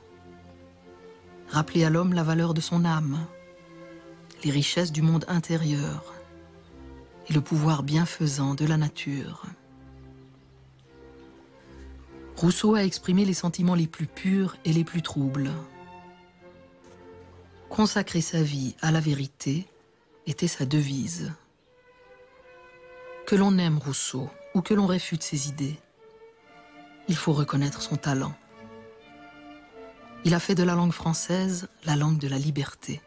rappelé à l'homme la valeur de son âme, les richesses du monde intérieur, et le pouvoir bienfaisant de la nature. Rousseau a exprimé les sentiments les plus purs et les plus troubles. Consacrer sa vie à la vérité était sa devise. Que l'on aime Rousseau ou que l'on réfute ses idées, il faut reconnaître son talent. Il a fait de la langue française la langue de la liberté.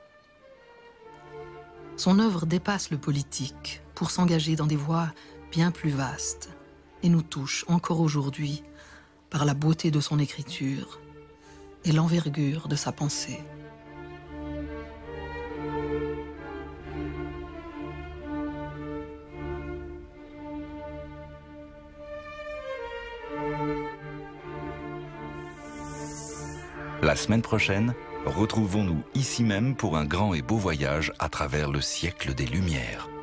Son œuvre dépasse le politique pour s'engager dans des voies bien plus vastes et nous touche encore aujourd'hui par la beauté de son écriture et l'envergure de sa pensée. La semaine prochaine, retrouvons-nous ici même pour un grand et beau voyage à travers le siècle des Lumières.